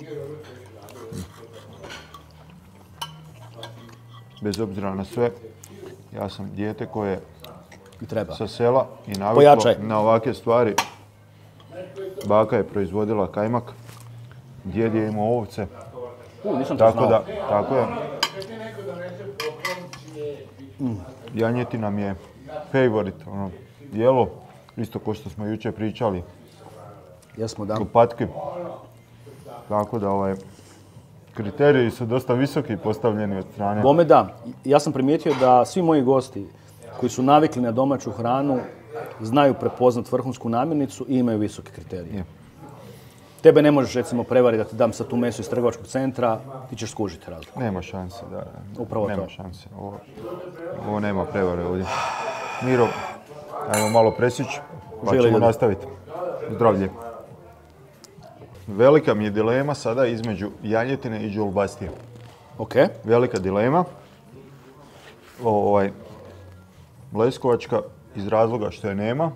Bez obzira na sve, ja sam dijete koje Treba. sa sela i naviklo Pojačaj. na ovakve stvari. Baka je proizvodila kajmak, djed je imao ovce, Nisam to tako znao. da, tako je. Janjetina mi je favorite, ono, jelo, isto kao što smo jučer pričali, Jesmo, da. lopatke. Tako da, kriteriji su dosta visoki postavljeni od strane. Bome da. Ja sam primijetio da svi moji gosti koji su navikli na domaću hranu znaju prepoznat vrhunsku namirnicu i imaju visoke kriterije. Je. Tebe ne možeš recimo prevariti da ti dam sad tu meso iz trgovačkog centra, ti ćeš skužiti razliku. Nema šanse, da. Upravo nema to. šanse. Ovo nema prevare ovdje. Miro, ajmo malo presjeći, pa Želi ćemo ljudi. nastaviti. Zdravlje. Velika mi je dilema sada između janjetine i đulbastije. Ok. Velika dilema. Leskovačka iz razloga što je nema.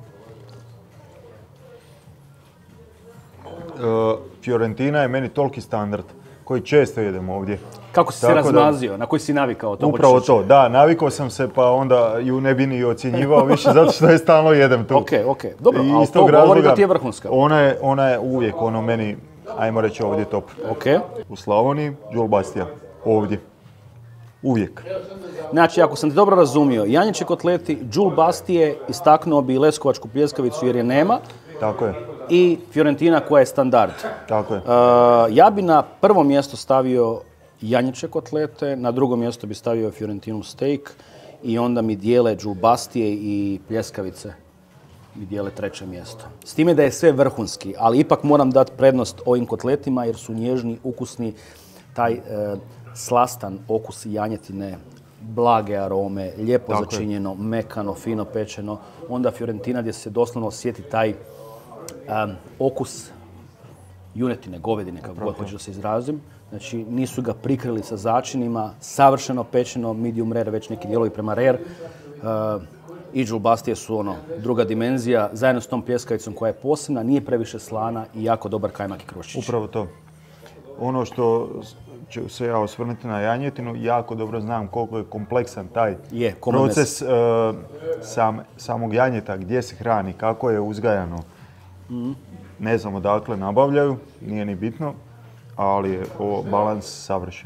Fiorentina je meni toliki standard koji često jedem ovdje. Kako si se Tako da- razmazio? Na koji si navikao to? Upravo hoćeš reći? to, da, navikao sam se pa onda ju ne bi ni ocjenjivao više zato što je stalno jedem tu. Ok. Dobro, I ali iz to tog govori da razloga ti je vrhunska. Ona je uvijek meni, ajmo reći ovdje top. Ok. U Slavoniji, đulbastija. Ovdje. Uvijek. Znači, ako sam te dobro razumio, janjeće kotleti, đulbastije, istaknuo bi leskovačku pljeskavicu jer je nema, Tako je. i Fiorentina koja je standard. Tako je. Ja bi na prvo mjesto stavio janjeće kotlete, na drugo mjesto bi stavio Fiorentinu steak i onda mi dijele đulbastije i pljeskavice mi dijele treće mjesto. S time da je sve vrhunski, ali ipak moram dati prednost ovim kotletima jer su nježni, ukusni, taj slastan okus janjetine, blage arome, lijepo Tako je. začinjeno, mekano, fino pečeno. Onda Fiorentina gdje se doslovno osjeti taj okus junetine, govedine, kako god hoću da se izrazim. Znači, nisu ga prikrili sa začinima, savršeno pečeno, medium rare, već neki dijelovi prema rare. I đulbastije su druga dimenzija, zajedno s tom pljeskavicom koja je posebna, nije previše slana i jako dobar kajmak i kruščić. Upravo to. Ono što ću se ja osvrnuti na janjetinu, jako dobro znam koliko je kompleksan taj proces samog janjeta, gdje se hrani, kako je uzgajano. Ne znam odakle nabavljaju, nije ni bitno, ali je ovo balans savršen.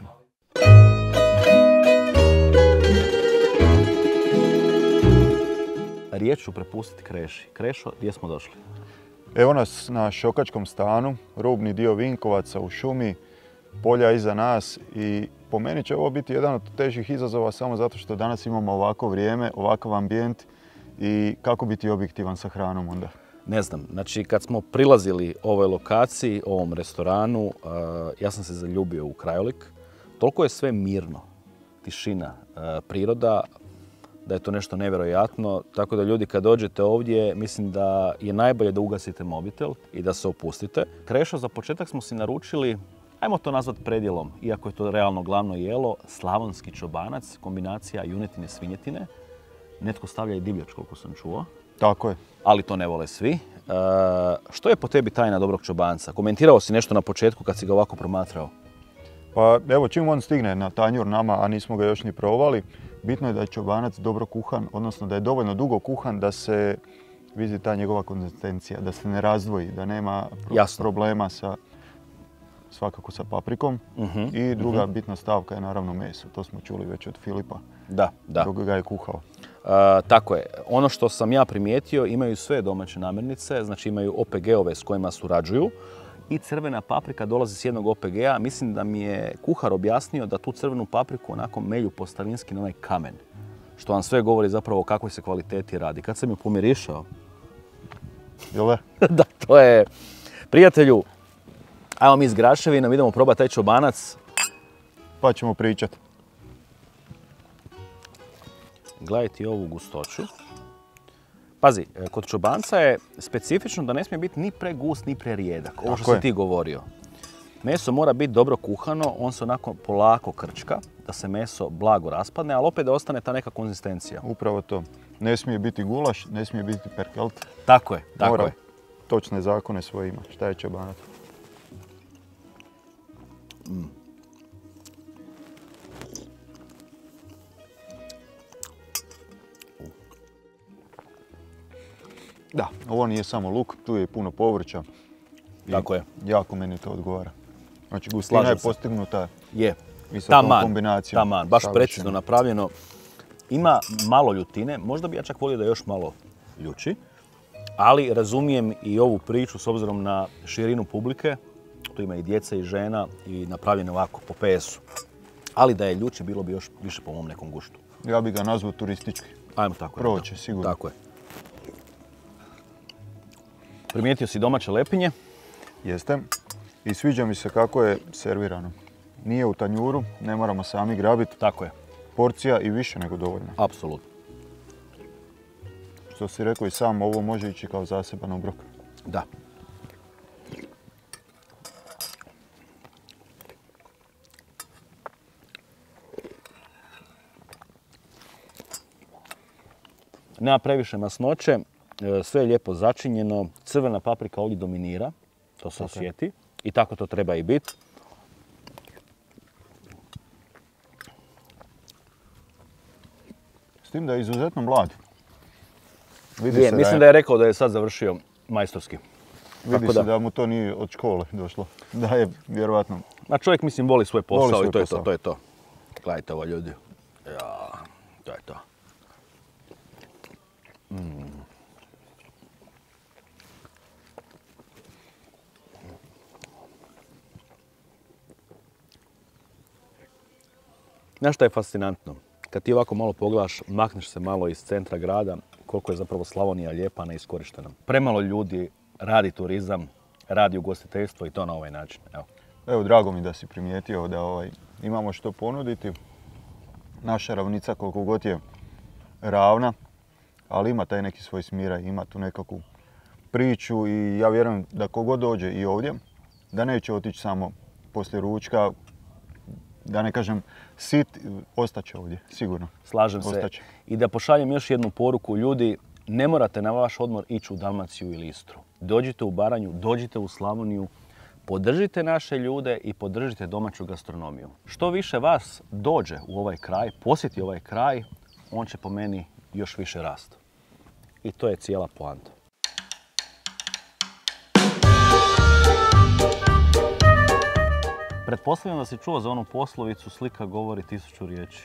Riječ ću prepustiti Kreši. Krešo, gdje smo došli? Evo nas na Šokačkom stanu, rubni dio Vinkovaca u šumi, polja iza nas i po meni će ovo biti jedan od težih izazova samo zato što danas imamo ovako vrijeme, ovakav ambijent i kako biti objektivan sa hranom onda. Ne znam, znači kad smo prilazili ovoj lokaciji, ovom restoranu, ja sam se zaljubio u krajolik. Toliko je sve mirno, tišina, priroda, da je to nešto nevjerojatno. Tako da ljudi kad dođete ovdje, mislim da je najbolje da ugasite mobitel i da se opustite. Krešo, za početak smo si naručili, ajmo to nazvati predjelom, iako je to realno glavno jelo, slavonski čobanac, kombinacija junetine, svinjetine. Netko stavlja i divljač, koliko sam čuo. Tako je. Ali to ne vole svi. Što je po tebi tajna dobrog čobanca? Komentirao si nešto na početku kad si ga ovako promatrao. Pa evo, čim on stigne na tanjur nama, a nismo ga još ni probali, bitno je da je čobanac dobro kuhan, odnosno da je dovoljno dugo kuhan da se vidi ta njegova konzistencija, da se ne razdvoji, da nema problema svakako sa paprikom. I druga bitna stavka je naravno meso, to smo čuli već od Filipa. Da. Dok ga je kuhao. Tako je. Ono što sam ja primijetio, imaju sve domaće namirnice, znači imaju OPG-ove s kojima surađuju i crvena paprika dolazi s jednog OPG-a. Mislim da mi je kuhar objasnio da tu crvenu papriku onako melju po starinski na onaj kamen. Što vam sve govori zapravo o kakvoj se kvaliteti radi. Kad sam ju pomirišao... Jel da? Da, to je... Prijatelju, ajmo mi s Graševinom, idemo probati taj čobanac. Pa ćemo pričat. Gledajte ovu gustoću. Pazi, kod čobanca je specifično da ne smije biti ni pregust, ni prerijedak. Ovo što si ti govorio. Meso mora biti dobro kuhano, on se onako polako krčka, da se meso blago raspadne, ali opet da ostane ta neka konzistencija. Upravo to. Ne smije biti gulaš, ne smije biti perkelt. Tako je, tako je. Točne zakone svoje ima. Šta je čobanac? Da, ovo nije samo luk, tu je i puno povrća. Tako je. Jako meni to odgovara. Znači gustina je postignuta Je. i sa tom Taman, kombinacijom. taman, baš savršeno. precizno napravljeno. Ima malo ljutine, možda bi ja čak volio da još malo ljuči, ali razumijem i ovu priču s obzirom na širinu publike. Tu ima i djece i žena i napravljeno ovako po PS-u. Ali da je ljuči bilo bi još više po mom nekom guštu. Ja bih ga nazvao turistički. Ajmo tako. Proće, sigurno. Tako je. Primijetio si domaće lepinje. Jeste. I sviđa mi se kako je servirano. Nije u tanjuru, ne moramo sami grabiti. Tako je. Porcija i više nego dovoljna. Apsolutno. Što si rekao i sam, ovo može ići kao zaseban obrok. Da. Nema previše masnoće, sve je lijepo začinjeno, crvena paprika ovdje dominira, to se osjeti i tako to treba i biti. S tim da je izuzetno mlad. Mislim da je rekao da je sad završio majstorski. Vidi se da mu to nije od škole došlo. Da je vjerovatno... Ma čovjek mislim voli svoj posao Voli i to je svoj to, to je to. Gledajte ovo ljudi. Ja, to je to. Znaš šta je fascinantno? Kad ti ovako malo pogledaš, makneš se malo iz centra grada, koliko je zapravo Slavonija lijepa, neiskorištena. Premalo ljudi radi turizam, radi ugostiteljstvo i to na ovaj način. Evo, drago mi da si primijetio da imamo što ponuditi. Naša ravnica koliko god je ravna, ali ima taj neki svoj smiraj, ima tu nekakvu priču i ja vjerujem da kogod dođe i ovdje, da neće otići samo poslije ručka, da ne kažem sit, ostaće ovdje, sigurno. Slažem se. Ostaće. I da pošaljem još jednu poruku, ljudi, ne morate na vaš odmor ići u Dalmaciju ili Istru. Dođite u Baranju, dođite u Slavoniju, podržite naše ljude i podržite domaću gastronomiju. Što više vas dođe u ovaj kraj, posjeti ovaj kraj, on će po meni još više rasti. I to je cijela poanta. Pretpostavljam da si čuo za onu poslovicu slika govori 1000 riječi.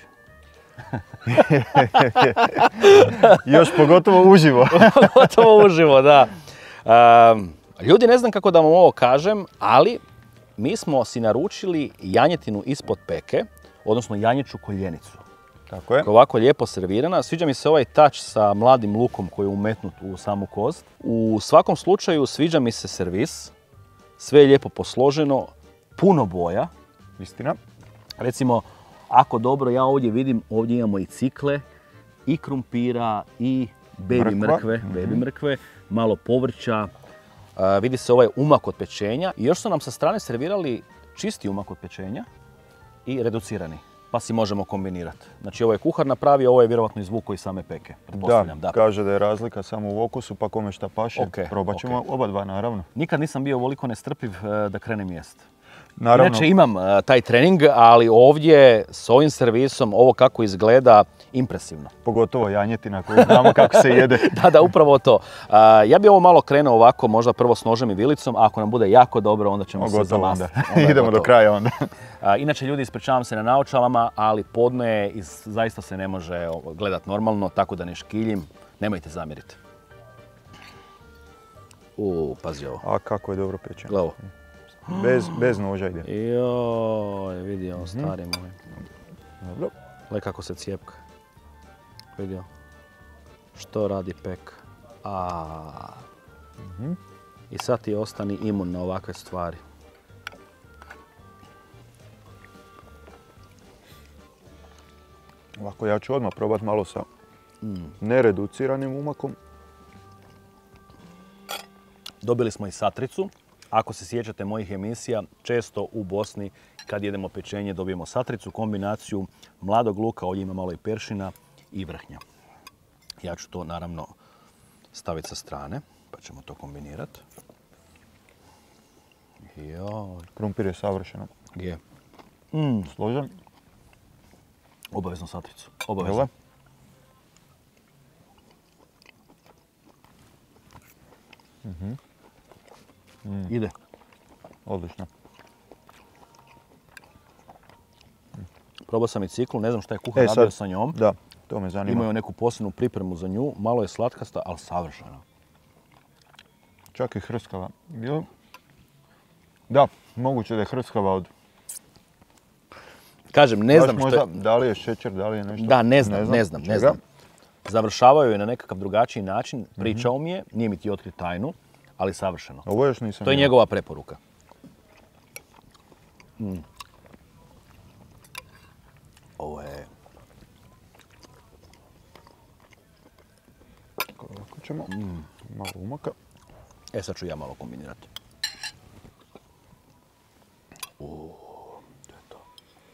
Još pogotovo uživo. Pogotovo uživo, da. Ljudi, ne znam kako da vam ovo kažem, ali mi smo si naručili janjetinu ispod peke, odnosno janječju koljenicu. Tako je. Ovako lijepo servirana. Sviđa mi se ovaj touch sa mladim lukom koji je umetnut u samu kost. U svakom slučaju sviđa mi se servis. Sve je lijepo posloženo, puno boja. Istina. Recimo, ako dobro ja ovdje vidim, ovdje imamo i cikle, i krumpira, i baby mrkve, malo povrća. Vidi se ovaj umak od pečenja. I još su nam sa strane servirali čisti umak od pečenja i reducirani. Pa si možemo kombinirati. Znači ovo je kuhar napravio, ovo je vjerovatno izvukao iz same peke. Da, kaže da je razlika samo u okusu, pa kome šta paše. Probat ćemo oba dva, naravno. Nikad nisam bio ovoliko nestrpljiv da krenem jest. Naravno. Inače imam taj trening, ali ovdje s ovim servisom, ovo kako izgleda, impresivno. Pogotovo janjetina koju znamo kako se jede. Da, upravo to. Ja bi ovo malo krenuo ovako, možda prvo s nožem i vilicom, a ako nam bude jako dobro, onda ćemo se zamastiti. Idemo do kraja onda. Inače, ljudi, ispričavam se na naočalama, ali podne je i zaista se ne može gledati normalno, tako da ne škiljim. Nemojte zamjeriti. Pazi ovo. A kako je dobro pečeno. Gle ovo. Bez noža ide. Joj, vidi ovo, stari moj. Dobro. Gle kako se cijepka. Vidio. Što radi pek. I sad ti ostani imun na ovakve stvari. Ovako, ja ću odmah probati malo sa nereduciranim umakom. Dobili smo i satricu. Ako se sjećate mojih emisija, često u Bosni kad jedemo pečenje dobijemo satricu, kombinaciju mladog luka, ovdje ima malo i peršina i vrhnja. Ja ću to naravno staviti sa strane, pa ćemo to kombinirati. Krumpir je savršeno. Je. Složen? Obavezno satricu. Jel Obavezno. da? Ide. Odlično. Probao sam i ciklu, ne znam šta je kuhar radio sa njom. Da, to me zanima. Imaju neku posebnu pripremu za nju, malo je slatkasta, ali savršena. Čak i hrskava. Da, moguće da je hrskava od... Kažem, ne znam što je... Da li je šećer, da li je nešto... Da, ne znam. Završavaju je na nekakav drugačiji način, pričao mi je, nije mi ti otkrio tajnu, ali savršeno. Ovo još nisam... To je njegova preporuka. Ovo je... Kako ćemo? Malo umaka. Sad ću ja malo kombinirati. To je to.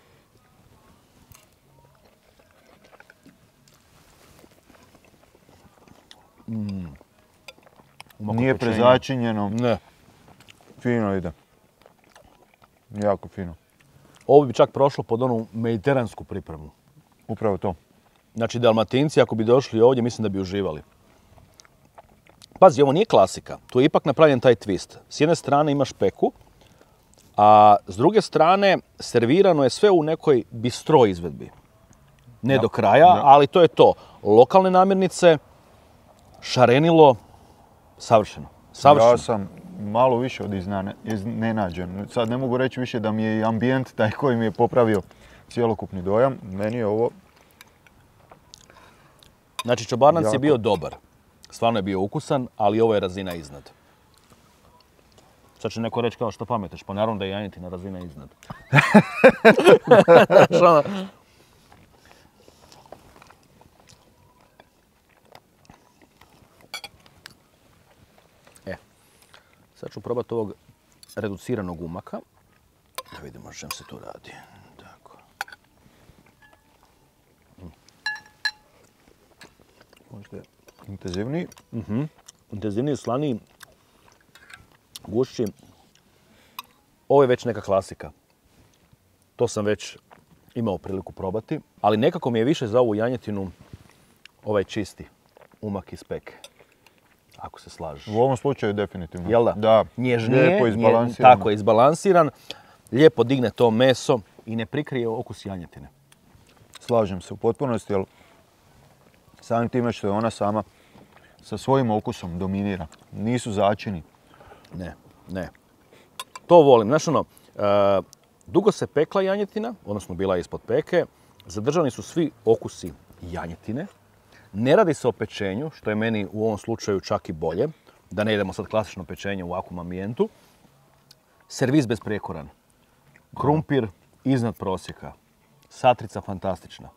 Nije prezačinjeno. Ne. Fino ide. Jako fino. Ovo bi čak prošlo pod onu mediteransku pripremu. Upravo to. Znači, Dalmatinci ako bi došli ovdje, mislim da bi uživali. Pazi, ovo nije klasika. Tu je ipak napravljen taj twist. S jedne strane imaš peku, a s druge strane servirano je sve u nekoj bistro izvedbi. Ne do kraja, ali to je to. Lokalne namirnice, šarenilo, savršeno. Ja sam malo više od iznenađen. Sad ne mogu reći više da mi je i ambijent taj koji mi je popravio cjelokupni dojam. Meni je ovo... Znači, čobarnac je bio dobar. Stvarno je bio ukusan, ali ovo je razina iznad. Sad će neko reći kao što pameteš, pa naravno da je janjetina razina iznad. Sad ću probati ovog reduciranog umaka. Da vidimo o čem se tu radi. Tako. Možda je intenzivniji. Intenzivniji, slaniji, gušći. Ovo je već neka klasika. To sam već imao priliku probati. Ali nekako mi je više za ovu janjetinu ovaj čisti umak iz peke. Ako se slažeš. U ovom slučaju definitivno. Jel da? Da. Nježnije, lijepo izbalansiran. tako je, izbalansiran. Lijepo digne to meso i ne prikrije okus janjetine. Slažem se u potpunosti, jer samim time što je ona sama sa svojim okusom dominira. Nisu začini. Ne. To volim. Znaš ono, dugo se pekla janjetina, odnosno bila je ispod peke. Zadržani su svi okusi janjetine. Ne radi se o pečenju, što je meni u ovom slučaju čak i bolje. Da ne idemo sad klasično pečenje u ovakvom ambijentu. Servis besprijekoran. Krumpir iznad prosjeka. Satrica fantastična.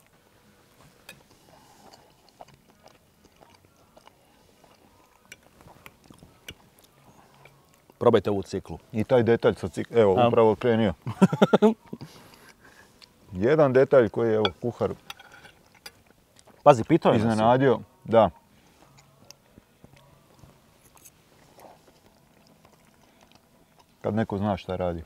Probajte ovu ciklu. I taj detalj sa ciklom, evo, upravo krenio. Jedan detalj koji je, evo, kuhar Pazi, pitao je nas. iznenadio. Da. Kad neko zna šta radi.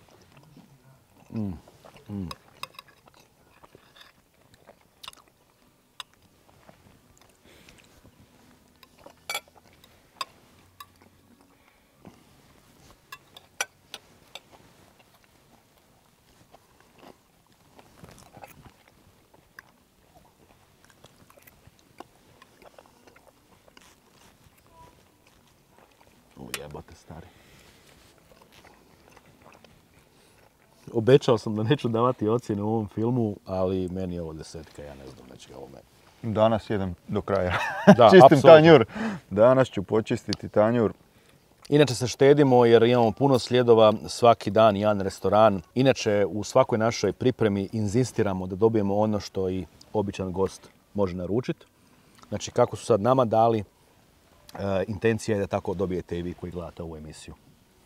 Jebote, stari. Obećao sam da neću davati ocjene u ovom filmu, ali meni je ovo 10, ja ne znam, već ga ovome. Danas jedem do kraja. Da, Čistim apsolutno. tanjur. Danas ću počistiti tanjur. Inače se štedimo jer imamo puno slijedova, svaki dan jedan restoran. Inače u svakoj našoj pripremi inzistiramo da dobijemo ono što i običan gost može naručiti. Znači kako su sad nama dali, intencija je da tako dobijete i vi koji gledate ovu emisiju.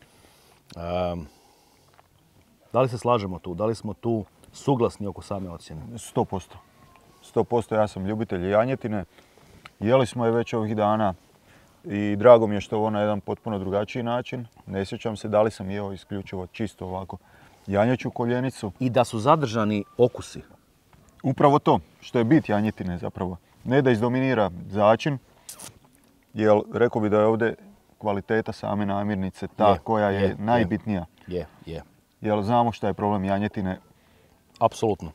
Da li se slažemo tu? Da li smo tu suglasni oko same ocjene? 100%. 100% ja sam ljubitelj janjetine. Jeli smo je već ovih dana i drago mi je što ovo na jedan potpuno drugačiji način. Ne sjećam se da li sam jeo isključivo čisto ovako janjeću koljenicu. I da su zadržani okusi. Upravo to, što je bit janjetine zapravo. Ne da izdominira začin, jer rekao bi da je ovdje kvaliteta same namirnice ta koja je najbitnija. Je. Jer znamo šta je problem janjetine. Apsolutno.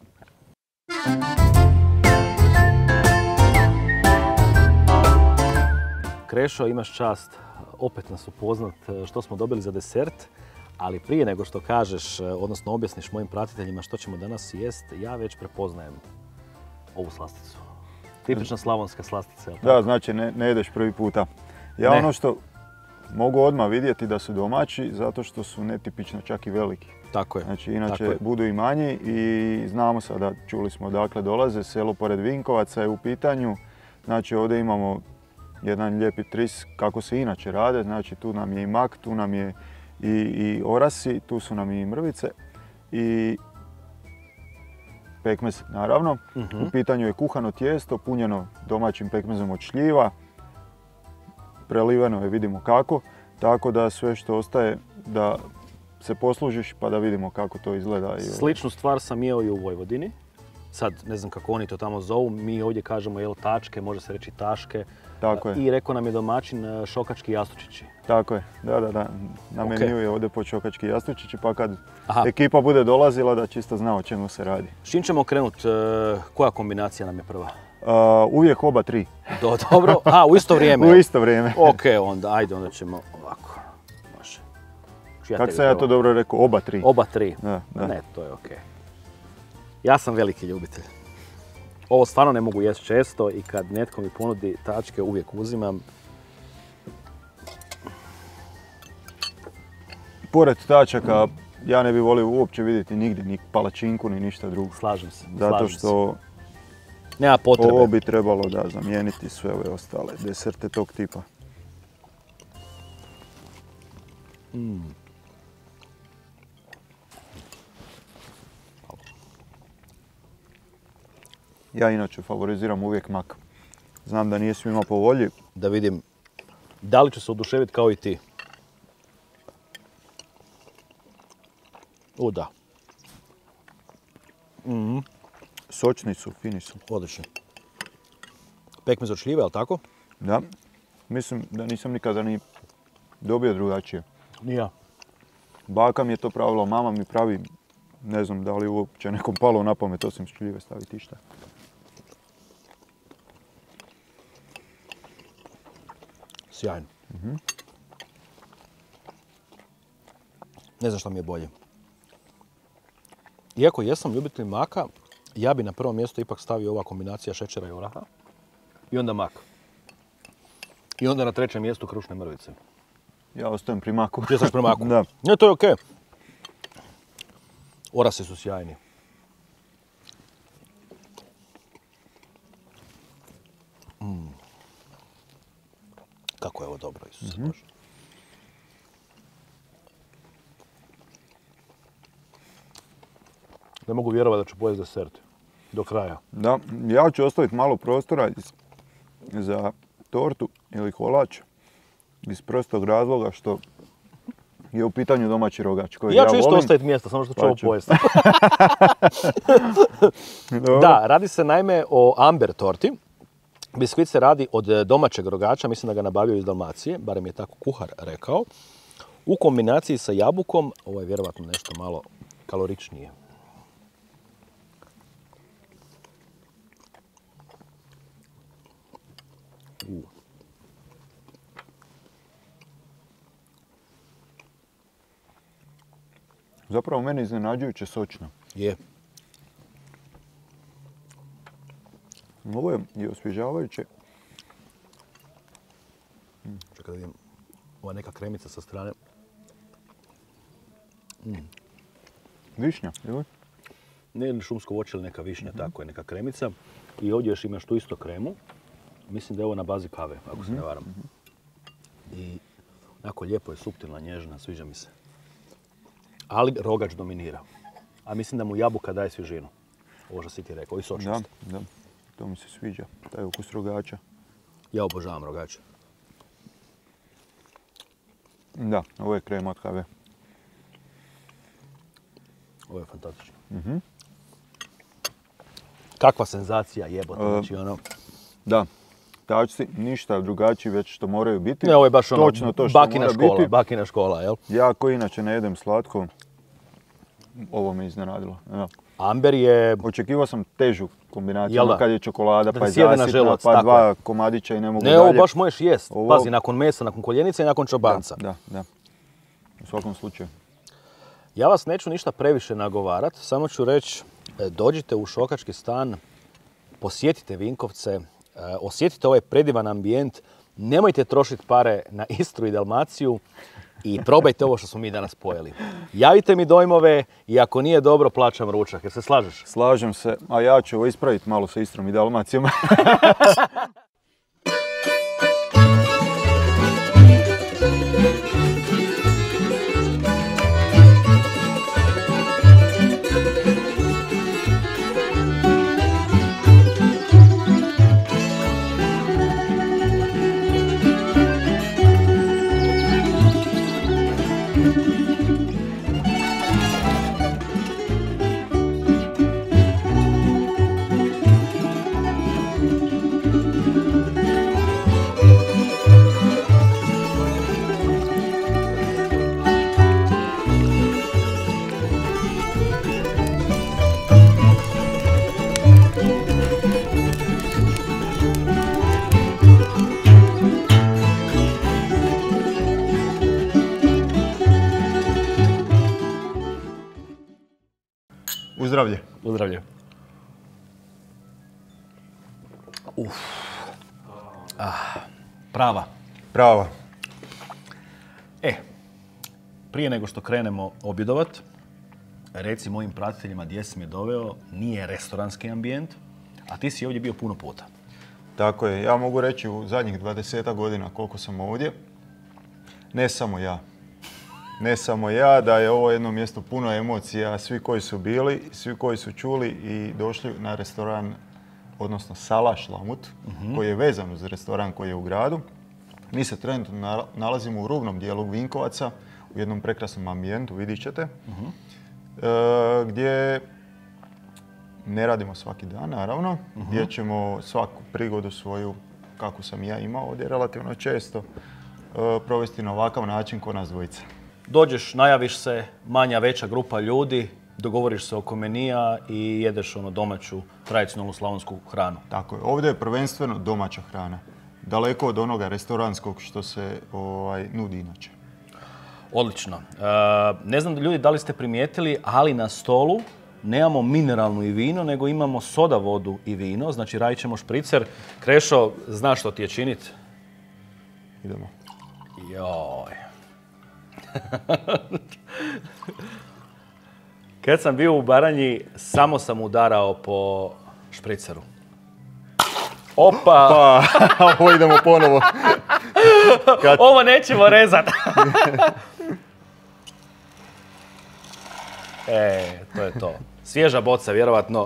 Krešo, imaš čast opet nas upoznat što smo dobili za desert, ali prije nego što kažeš, odnosno objasniš mojim pratiteljima što ćemo danas jest, ja već prepoznajem ovu slasticu. Tipična slavonska slastica. Da, znači ne jedeš prvi puta. Ono što mogu odmah vidjeti da su domaći, zato što su netipično čak i veliki. Tako je. Znači, inače budu i manji i znamo sada, čuli smo odakle dolaze, selo pored Vinkovaca je u pitanju. Znači, ovdje imamo jedan lijepi tris kako se inače rade. Znači, tu nam je i mak, tu nam je i orasi, tu su nam i mrvice i pekmez, naravno. U pitanju je kuhano tijesto, punjeno domaćim pekmezom od šljiva. Preliveno je, vidimo kako. Tako da sve što ostaje da se poslužiš pa da vidimo kako to izgleda. Sličnu stvar sam jeo i u Vojvodini. Sad ne znam kako oni to tamo zovu, mi ovdje kažemo tačke, može se reći taške. Tako je. I rekao nam je domaćin šokački jastučići. Tako je, da. Na meniju je ovdje po šokački jastučići, pa kad ekipa bude dolazila da čisto zna o čemu se radi. S čim ćemo krenuti? Koja kombinacija nam je prva? Uvijek oba tri. Dobro, u isto vrijeme? U isto vrijeme. Ok, onda ćemo ovako. Može. Kako sam ja to dobro rekao, oba tri? Oba tri? Da. Ne, to je ok. Ja sam veliki ljubitelj. Ovo stvarno ne mogu jesti često i kad netko mi ponudi tačke uvijek uzimam. Pored tačaka ja ne bih volio uopće vidjeti nigdje ni palačinku ni ništa drugo. Slažem se. Zato što nema potrebe. Ovo bi trebalo da zamijeniti sve ove ostale deserte tog tipa. Ja inače favoriziram uvijek mak. Znam da nije svima po volji. Da vidim, da li ću se oduševiti kao i ti? Da. Sočni su, fini su. Odlično. Pekmez od šljive, je li tako? Da. Mislim da nisam nikada ni dobio drugačije. Ni ja. Baka mi je to pravila, mama mi pravi, ne znam da li uopće nekom palo na pamet osim šljive staviti išta. Sjajno. Ne znam što mi je bolje. Iako jesam ljubitelj maka, ja bi na prvo mjesto ipak stavio ova kombinacija šećera i oraha. I onda mak. I onda na trećem mjestu krušne mrvice. Ja ostajem pri maku. Ti ostaš pri maku? Da. Ne, to je okej. Orasi su sjajni. Kako je ovo dobro, Isuse Bože. Ne mogu vjerovati da ću pojesti desert do kraja. Da, ja ću ostaviti malo prostora za tortu ili kolač iz prostog razloga što je u pitanju domaći rogač koji ja ću isto volim. ostaviti mjesta, samo što ću ovo pojesti. Da, radi se naime o amber torti. Biskvit se radi od domaćeg rogača, mislim da ga nabavio iz Dalmacije, barem je tako kuhar rekao. U kombinaciji sa jabukom, ovo je vjerovatno nešto malo kaloričnije. Zapravo meni iznenađujuće sočno. Je. Ovo je i osvježavajuće. Čekaj da vidim, ova neka kremica sa strane. Višnja, ili? Ne ili šumsko voće ili neka višnja, tako je, neka kremica. I ovdje još imaš tu isto kremu. Mislim da je ovo na bazi kave, ako se ne varam. I onako lijepo je, suptilna, nježna, sviđa mi se. Ali rogač dominira. A mislim da mu jabuka daje svježinu. Ovo što si ti rekao, i sočnost. Da. To mi se sviđa, taj ukus rogača. Ja obožavam rogače. Da, ovo je krema od kave. Ovo je fantastično. Kakva senzacija jebote, znači ono... Da. Tačci, ništa drugačiji već što moraju biti. Ne, ovo je baš ono, točno to što bakina mora škola, biti. bakina škola, jel? Ja koji inače ne jedem slatko, ovo me iznenadilo. Ja. Amber je... Očekivao sam težu kombinaciju, Jel da? kad je čokolada, Da pa ti je sjede na zasitna, želudac, pa tako dva komadića i ne mogu Ne, dalje. ovo baš možeš jest. Ovo- Pazi, nakon mesa, nakon koljenice i nakon čobanca. Da. U svakom slučaju. Ja vas neću ništa previše nagovarat, samo ću reći, dođite u Šokački stan, posjetite Vinkovce, osjetite ovaj predivan ambijent, nemojte trošiti pare na Istru i Dalmaciju i probajte ovo što smo mi danas pojeli. Javite mi dojmove i ako nije dobro, plaćam ručak. Jer se slažeš? Slažem se, a ja ću ovo ispraviti malo sa Istrom i Dalmacijom. Uzdravlje. Uzdravlje. Prava. Prava. Prije nego što krenemo objedovat, reci mojim pratiteljima gdje si me doveo, nije restoranski ambijent, a ti si ovdje bio puno puta. Tako je, ja mogu reći u zadnjih 20 godina koliko sam ovdje, ne samo ja, da je ovo jedno mjesto puno emocija, svi koji su bili, svi koji su čuli i došli na restoran, odnosno Sala Šlamut, koji je vezan uz restoran koji je u gradu. Mi se trenutno nalazimo u rubnom dijelu Vinkovaca, u jednom prekrasnom ambijentu, vidit ćete, gdje ne radimo svaki dan, naravno, gdje ćemo svaku prigodu svoju, kako sam ja imao ovdje relativno često, provesti na ovakav način ko nas dvojica. Dođeš, najaviš se, manja, veća grupa ljudi, dogovoriš se oko menija i jedeš ono domaću, tradicionalnu slavonsku hranu. Tako je, ovdje je prvenstveno domaća hrana. Daleko od onoga restoranskog što se nudi inače. Odlično. Ne znam ljudi da li ste primijetili, ali na stolu nemamo mineralnu i vino, nego imamo soda vodu i vino. Znači radit ćemo špricer. Krešo, znaš što ti je činit? Idemo. Joj. Kad sam bio u Baranji, samo sam udarao po špriceru. Opa! Pa, ovo idemo ponovo. Ovo nećemo rezati. To je to. Svježa boca, vjerovatno.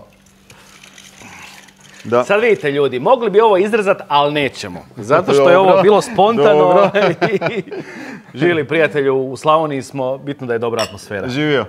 Da. Sad vidite ljudi, mogli bi ovo izrezati, ali nećemo. Zato što je ovo bilo spontano. Živjeli prijatelju, u Slavoniji smo, bitno da je dobra atmosfera. Živio.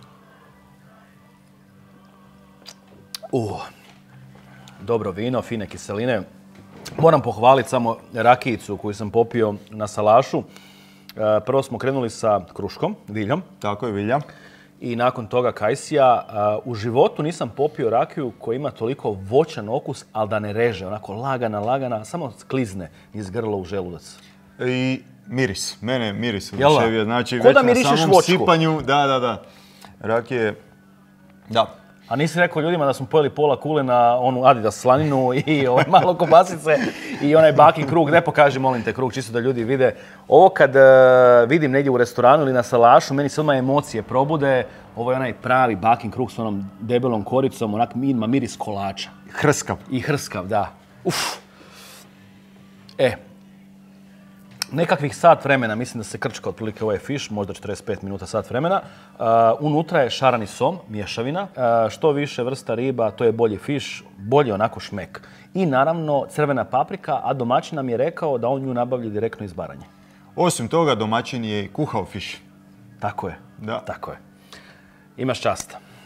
Dobro vino, fine kiseline. Moram pohvaliti samo rakijicu koju sam popio na salašu. Prvo smo krenuli sa kruškom, viljom. Tako je, vilja. I nakon toga kajsija. U životu nisam popio rakiju koja ima toliko voćan okus, ali da ne reže. Onako lagana, samo sklizne iz grla u želudac. I miris. Mene miris Jel' da? oduševio. Znači, Ko već da na mirišeš samom voćku. sipanju. Da. Rakije, da. A nisi rekao ljudima da smo pojeli pola kule na onu Adidas slaninu i malo kobasice i onaj bakin krug. Ne pokaži, molim te, krug, čisto da ljudi vide. Ovo kad vidim negdje u restoranu ili na salašu, meni se odmah emocije probude. Ovo je onaj pravi bakin krug s onom debelom koricom, onak ima miris kolača. Hrskav. I hrskav, da. Nekakvih sat vremena, mislim da se krčka otprilike ovaj fiš, možda 45 minuta, sat vremena. Unutra je šarani som, mješavina. Što više vrsta riba, to je bolji fiš, bolje onako šmek. I naravno crvena paprika, a domaćin nam je rekao da on nju nabavlja direktno iz Baranje. Osim toga, domaćin je i kuhao fiš. Tako je. Da. Tako je. Imaš čast.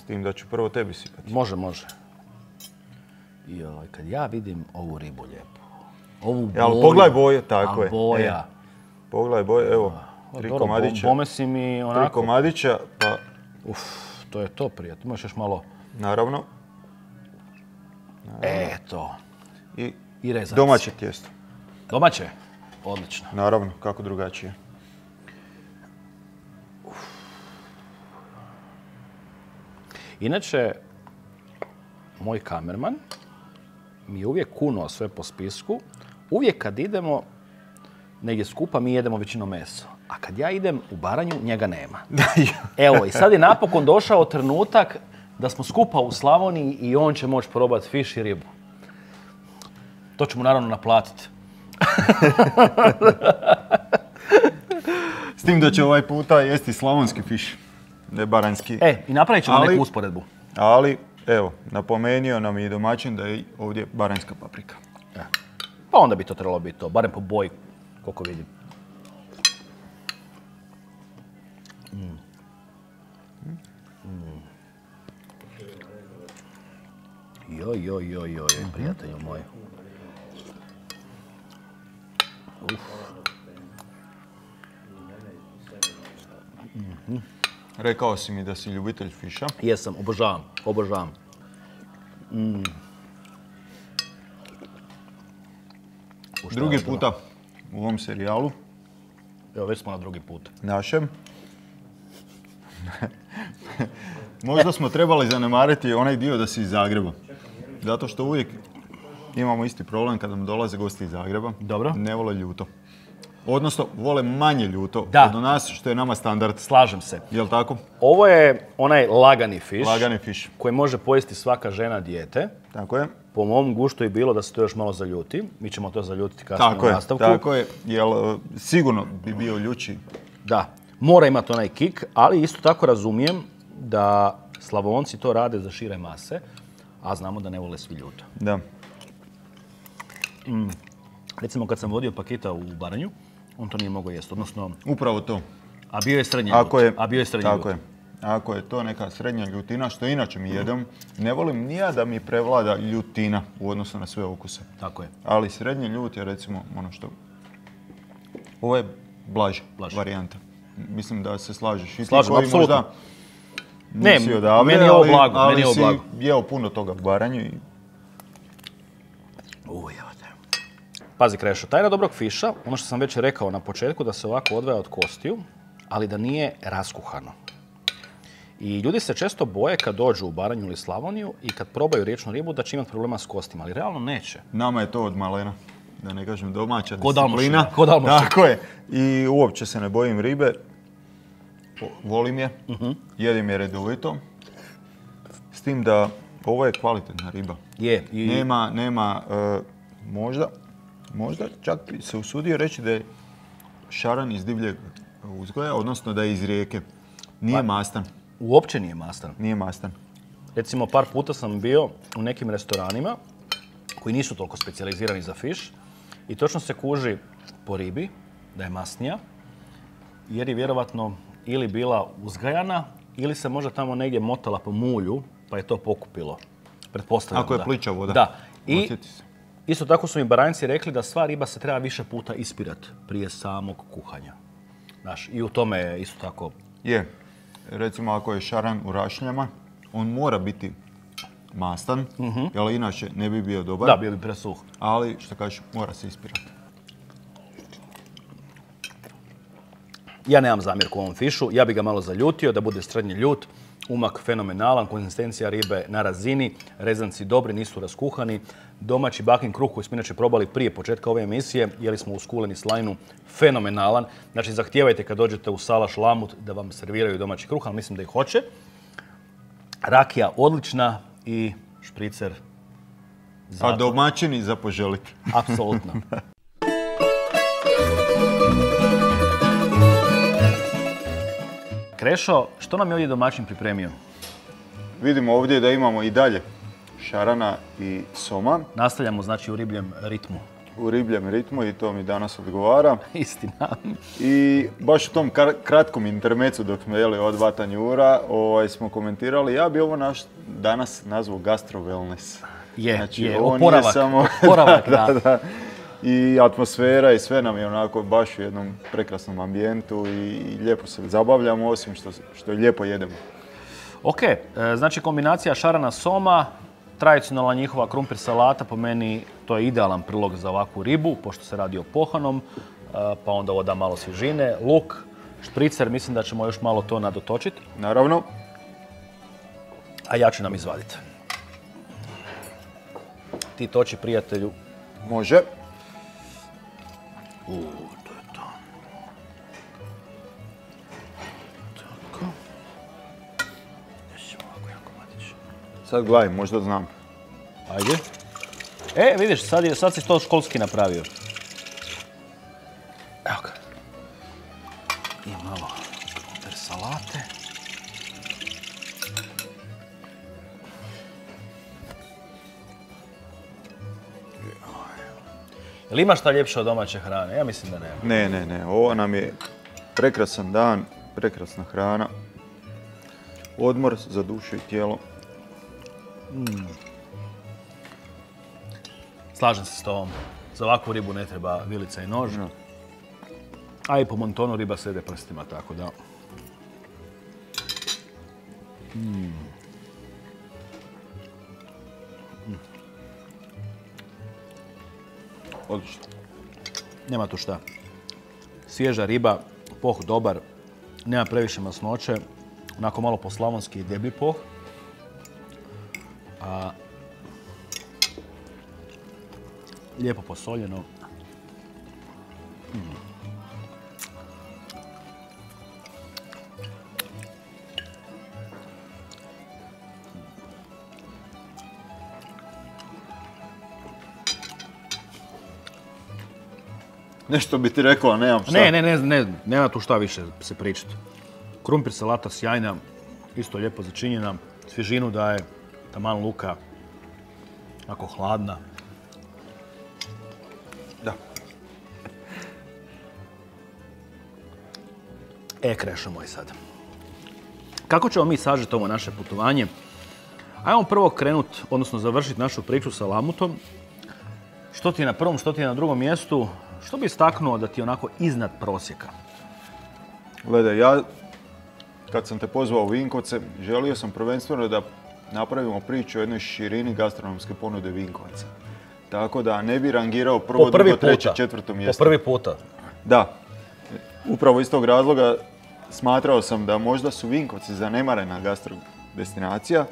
S tim da ću prvo tebi sipati. Može, može. Joj, kad ja vidim ovu ribu lijepu, ovu boju. Ali pogledaj boje, tako je. Boja. Pogledaj boje, evo, 3 komadića. Bome si mi onako... 3 komadića, pa... To je to, prijatelj. Možeš još malo... Naravno. Eto. I rezac. Domaće tijesto. Domaće? Odlično. Naravno, kako drugačije. Inače, moj kamerman mi je uvijek kunuo sve po spisku. Uvijek kad idemo negdje skupa, mi jedemo većinom meso. A kad ja idem u Baranju, njega nema. Evo, i sad je napokon došao trenutak da smo skupa u Slavoniji i on će moći probati fiš i ribu. To ću mu naravno naplatiti. S tim da će ovaj puta jesti slavonski fiš, ne baranjski. I napravit ćemo neku usporedbu. Ali, evo, napomenio nam i domaćin da je ovdje baranjska paprika. Pa onda bi to trebalo biti to, barem po boji, koliko vidim. Joj, prijatelju moj. Rekao si mi da si ljubitelj fiša. Jesam, obožavam. Drugi puta u ovom serijalu. Evo, već smo na drugi put. Našem. Možda smo trebali zanemariti onaj dio da si iz Zagreba. Zato što uvijek imamo isti problem kada nam dolaze gosti iz Zagreba. Dobro. Ne vole ljuto. Odnosno, vole manje ljuto od nas, što je nama standard. Slažem se. Jel' tako? Ovo je onaj lagani fiš. Lagani fiš. Koji može pojesti svaka žena, dijete. Tako je. Po mom guštu je bilo da se to još malo zaljuti. Mi ćemo to zaljutiti kasnije u nastavku. Tako je, jer sigurno bi bio ljući. Da, mora imati onaj kik, ali isto tako razumijem da Slavonci to rade za šire mase, a znamo da ne vole svi ljuto. Da. Recimo kad sam vodio Pakita u Baranju, on to nije mogao jesti, odnosno... Upravo to. A bio je srednji ljut. Tako je. Ako je to neka srednja ljutina, što inače mi jedem, ne volim nija da mi prevlada ljutina u odnosu na sve okuse. Tako je. Ali srednji ljut je recimo ono što... Ovo je blaža varijanta. Mislim da se slažeš. Slažem, apsolutno. Nisi odavde, meni je ovo blago. Ali si jeo puno toga u Baranju i... Pazi Krešo, tajna dobrog fiša, ono što sam već rekao na početku, da se ovako odvaja od kostiju, ali da nije raskuhano. I ljudi se često boje kad dođu u Baranju ili Slavoniju i kad probaju riječnu ribu da će imati problema s kostima, ali realno neće. Nama je to od malena, da ne kažem domaća disciplina. Ko Dalmašina. Tako je. I uopće se ne bojim ribe. Volim je, jedem je redovito. S tim da ovo je kvalitetna riba. Je. Nema možda čak bi se usudio reći da je šaran iz divljeg uzgoja, odnosno da je iz rijeke. Nije mastan. Uopće nije mastan. Nije mastan. Recimo, par puta sam bio u nekim restoranima koji nisu toliko specijalizirani za fiš i točno se kuži po ribi da je masnija, jer je vjerovatno ili bila uzgajana ili se možda tamo negdje motala po mulju pa je to pokupilo. Pretpostavljam. Ako je plića voda. Da. I isto tako su mi Baranjci rekli da sva riba se treba više puta ispirati prije samog kuhanja. Znaš, i u tome je isto tako... Je. Recimo ako je šaran u rašljama, on mora biti mastan, jer inače ne bi bio dobar. Da, bio bi presuh. Ali, što kažeš, mora se ispirati. Ja nemam zamjerku u ovom fišu, ja bi ga malo zaljutio, da bude srednji ljut. Umak fenomenalan, konzistencija ribe na razini, rezanci dobri, nisu raskuhani. Domaći bakin kruh koji smo inače probali prije početka ove emisije, jeli smo u Skuleni slajnu, fenomenalan. Znači, zahtijevajte kad dođete u Salaš Lamut da vam serviraju domaći kruh, ali mislim da ih hoće. Rakija odlična i špricer za... A domaćini za poželiti. Apsolutno. Krešo, što nam je ovdje domaćin pripremio? Vidimo ovdje da imamo i dalje šarana i soma. Nastavljamo znači u ribljem ritmu. u ribljem ritmu i to mi danas odgovara. Istina. I baš u tom kratkom intermecu dok smo jeli ova 2 tanjura smo komentirali, ja bi ovo danas nazvao gastro wellness. Znači, oporavak, da. I atmosfera i sve nam je onako baš u jednom prekrasnom ambijentu i lijepo se zabavljamo, osim što je lijepo jedemo. Ok, znači kombinacija šarana soma, tradicionalna njihova krumpir salata, po meni to je idealan prilog za ovakvu ribu, pošto se radi o pohanom, pa onda ovo da malo svježine, luk, špricer, mislim da ćemo još malo to nadotočiti. Naravno. A ja ću nam izvaditi. Ti toči, prijatelju. Može. To je to. Tako. Još ćemo ovako jako matić. Sad gledaj, možda znam. Ajde. Vidiš, sad si to školski napravio. Evo ga. I malo krumpir salate. Jel ima šta ljepše od domaće hrane? Ja mislim da nema. Ne. Ovo nam je prekrasan dan, prekrasna hrana. Odmor za dušu i tijelo. Slažem se s tobom. Za ovakvu ribu ne treba vilica i nož. A i po montonu riba sede prstima, tako da. Odlično. Nema tu šta. Svježa riba, poh dobar, nema previše masnoće, onako malo po slavonski deblji poh. Lijepo posoljeno. Nešto bi ti rekao, a nemam šta. Ne, nema tu šta više se pričati. Krumpir salata sjajna, isto lijepo začinjena, svježinu daje, taman luka, onako hladna. Da. Krešo moj sad. Kako ćemo mi sažeti ovo naše putovanje? Ajmo prvo krenuti, odnosno završiti našu priču sa lamutom. Što ti je na prvom, što ti je na drugom mjestu? Što bi istaknuo da ti je onako iznad prosjeka? Gledaj, ja kad sam te pozvao u Vinkovce, želio sam prvenstveno da napravimo priču o jednoj širini gastronomske ponude Vinkovaca. Tako da ne bi rangirao prvo, drugo, treće, četvrto mjesto. Po prvi puta? Da. Upravo iz tog razloga smatrao sam da možda su Vinkovci zanemarena gastro destinacija.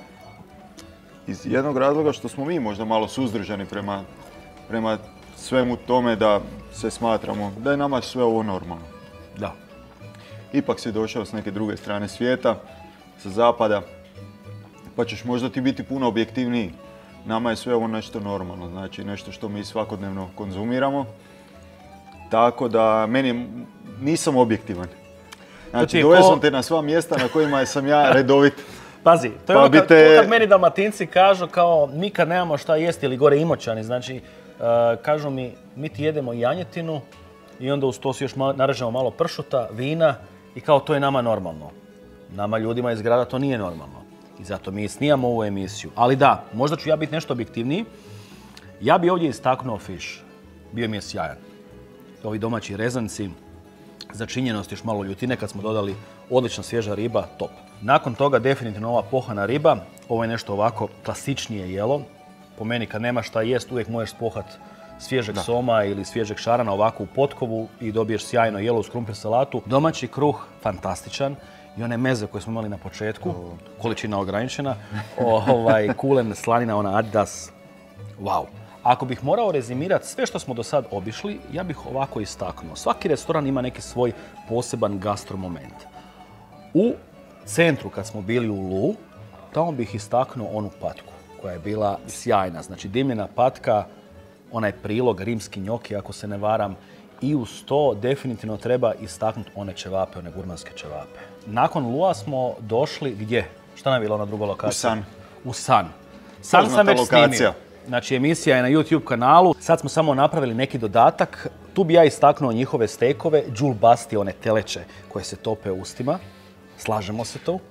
Iz jednog razloga što smo mi možda malo suzdržani prema svemu tome da se smatramo da je nama sve ovo normalno. Da. Ipak si došao s neke druge strane svijeta, sa zapada, pa ćeš možda ti biti puno objektivniji. Nama je sve ovo nešto normalno, znači nešto što mi svakodnevno konzumiramo. Tako da nisam objektivan. Znači, doveo sam te na sva mjesta na kojima sam ja redovit. Pazi, to je ono kad meni Dalmatinci kažu kao mi kad nemamo šta jesti ili gore Imoćani, znači kažu mi ti jedemo janjetinu i onda uz to si još narežemo malo pršuta, vina i kao to je nama normalno. Nama ljudima iz grada to nije normalno i zato mi snijamo ovu emisiju. Ali da, možda ću ja biti nešto objektivniji. Ja bi ovdje istaknuo fiš. Bio mi je sjajan. Ovi domaći rezanci, začinjenost još malo ljutine kad smo dodali odlična svježa riba, top. Nakon toga definitivno ova pohana riba, ovo je nešto ovako klasičnije jelo. Po meni kad nema šta jest uvijek možeš spohat svježeg soma ili svježeg šarana ovako u potkovu i dobiješ sjajno jelo uz krumpir salatu. Domaći kruh, fantastičan. I one meze koje smo imali na početku, količina ograničena, kulen, slanina, ona Adidas, wow. Ako bih morao rezimirati sve što smo do sad obišli, ja bih ovako istaknuo. Svaki restoran ima neki svoj poseban gastromoment. U centru kad smo bili u Lu, tamo bih istaknuo onu patku koja je bila sjajna. Znači dimljena patka, onaj prilog, rimski njoki ako se ne varam. I uz to definitivno treba istaknuti one ćevape, one gurmanske ćevape. Nakon Lua smo došli gdje? Šta nam je bila ona druga lokacija? U San. U San. San sam već snimio. Znači, emisija je na YouTube kanalu. Sad smo samo napravili neki dodatak. Tu bi ja istaknuo njihove stejkove, Jule Basti, one teleće koje se tope u ustima. Slažemo se tu.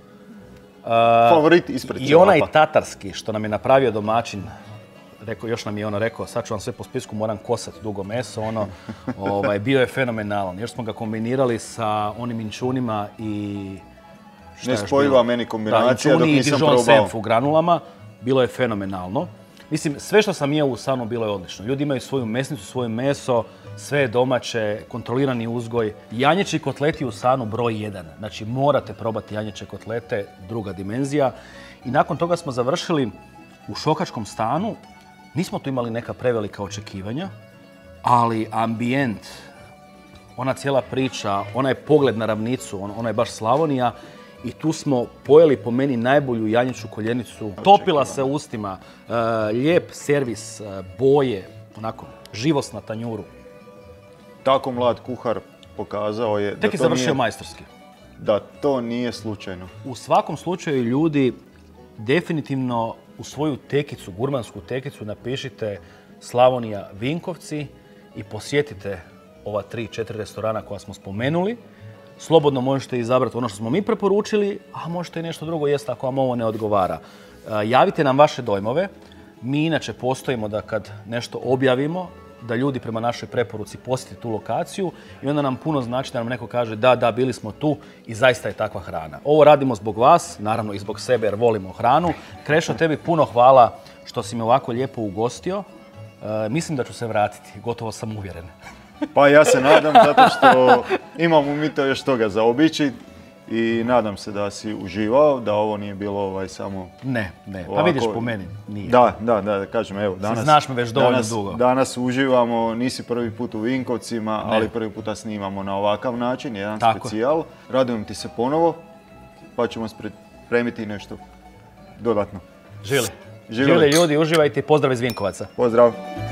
Favorit ispred ćevapa. I onaj tatarski što nam je napravio domaćin. Još nam je rekao, sad ću vam sve po spisku, moram kosat dugo meso, bio je fenomenalan. Još smo ga kombinirali sa onim inčunima i... Nespojiva meni kombinacija dok nisam probao. Dijon senf u granulama, bilo je fenomenalno. Mislim, sve što sam jeo u Sanu bilo je odlično. Ljudi imaju svoju mesnicu, svoje meso, sve je domaće, kontrolirani uzgoj. Janjeći kotleti u Sanu broj 1. Znači, morate probati janjeće kotlete, druga dimenzija. I nakon toga smo završili u šokačkom stanu. Nismo tu imali neka prevelika očekivanja, ali ambijent, ona cijela priča, onaj pogled na ravnicu, ona je baš Slavonija. I tu smo pojeli po meni najbolju janjiću koljenicu. Topila se u ustima, lijep servis, boje, onako, živost na tanjuru. Tako mlad kuhar pokazao je... Tek je završio majstorski. Da to nije slučajno. U svakom slučaju ljudi definitivno u svoju tekicu, gurmansku tekicu napišite Slavonija Vinkovci i posjetite ova 3-4 restorana koja smo spomenuli. Slobodno možete izabrati ono što smo mi preporučili, a možete i nešto drugo jesti ako vam ovo ne odgovara. Javite nam vaše dojmove. Mi inače postojimo da kad nešto objavimo, da ljudi prema našoj preporuci posjete tu lokaciju i onda nam puno znači da nam neko kaže da, bili smo tu i zaista je takva hrana. Ovo radimo zbog vas, naravno i zbog sebe jer volimo hranu. Krešo, tebi puno hvala što si me ovako lijepo ugostio. Mislim da ću se vratiti, gotovo sam uvjeren. Pa ja se nadam zato što imamo mi to još toga za obići i nadam se da si uživao, da ovo nije bilo samo... Ne, pa vidiš po meni, nije. Da, kažem, evo, znaš me već dovoljno dugo. Danas uživamo, nisi prvi put u Vinkovcima, ali prvi puta snimamo na ovakav način, jedan specijal. Radujem ti se ponovo, pa ćemo spremiti nešto dodatno. Živjeli ljudi, uživajte i pozdrav iz Vinkovaca. Pozdrav.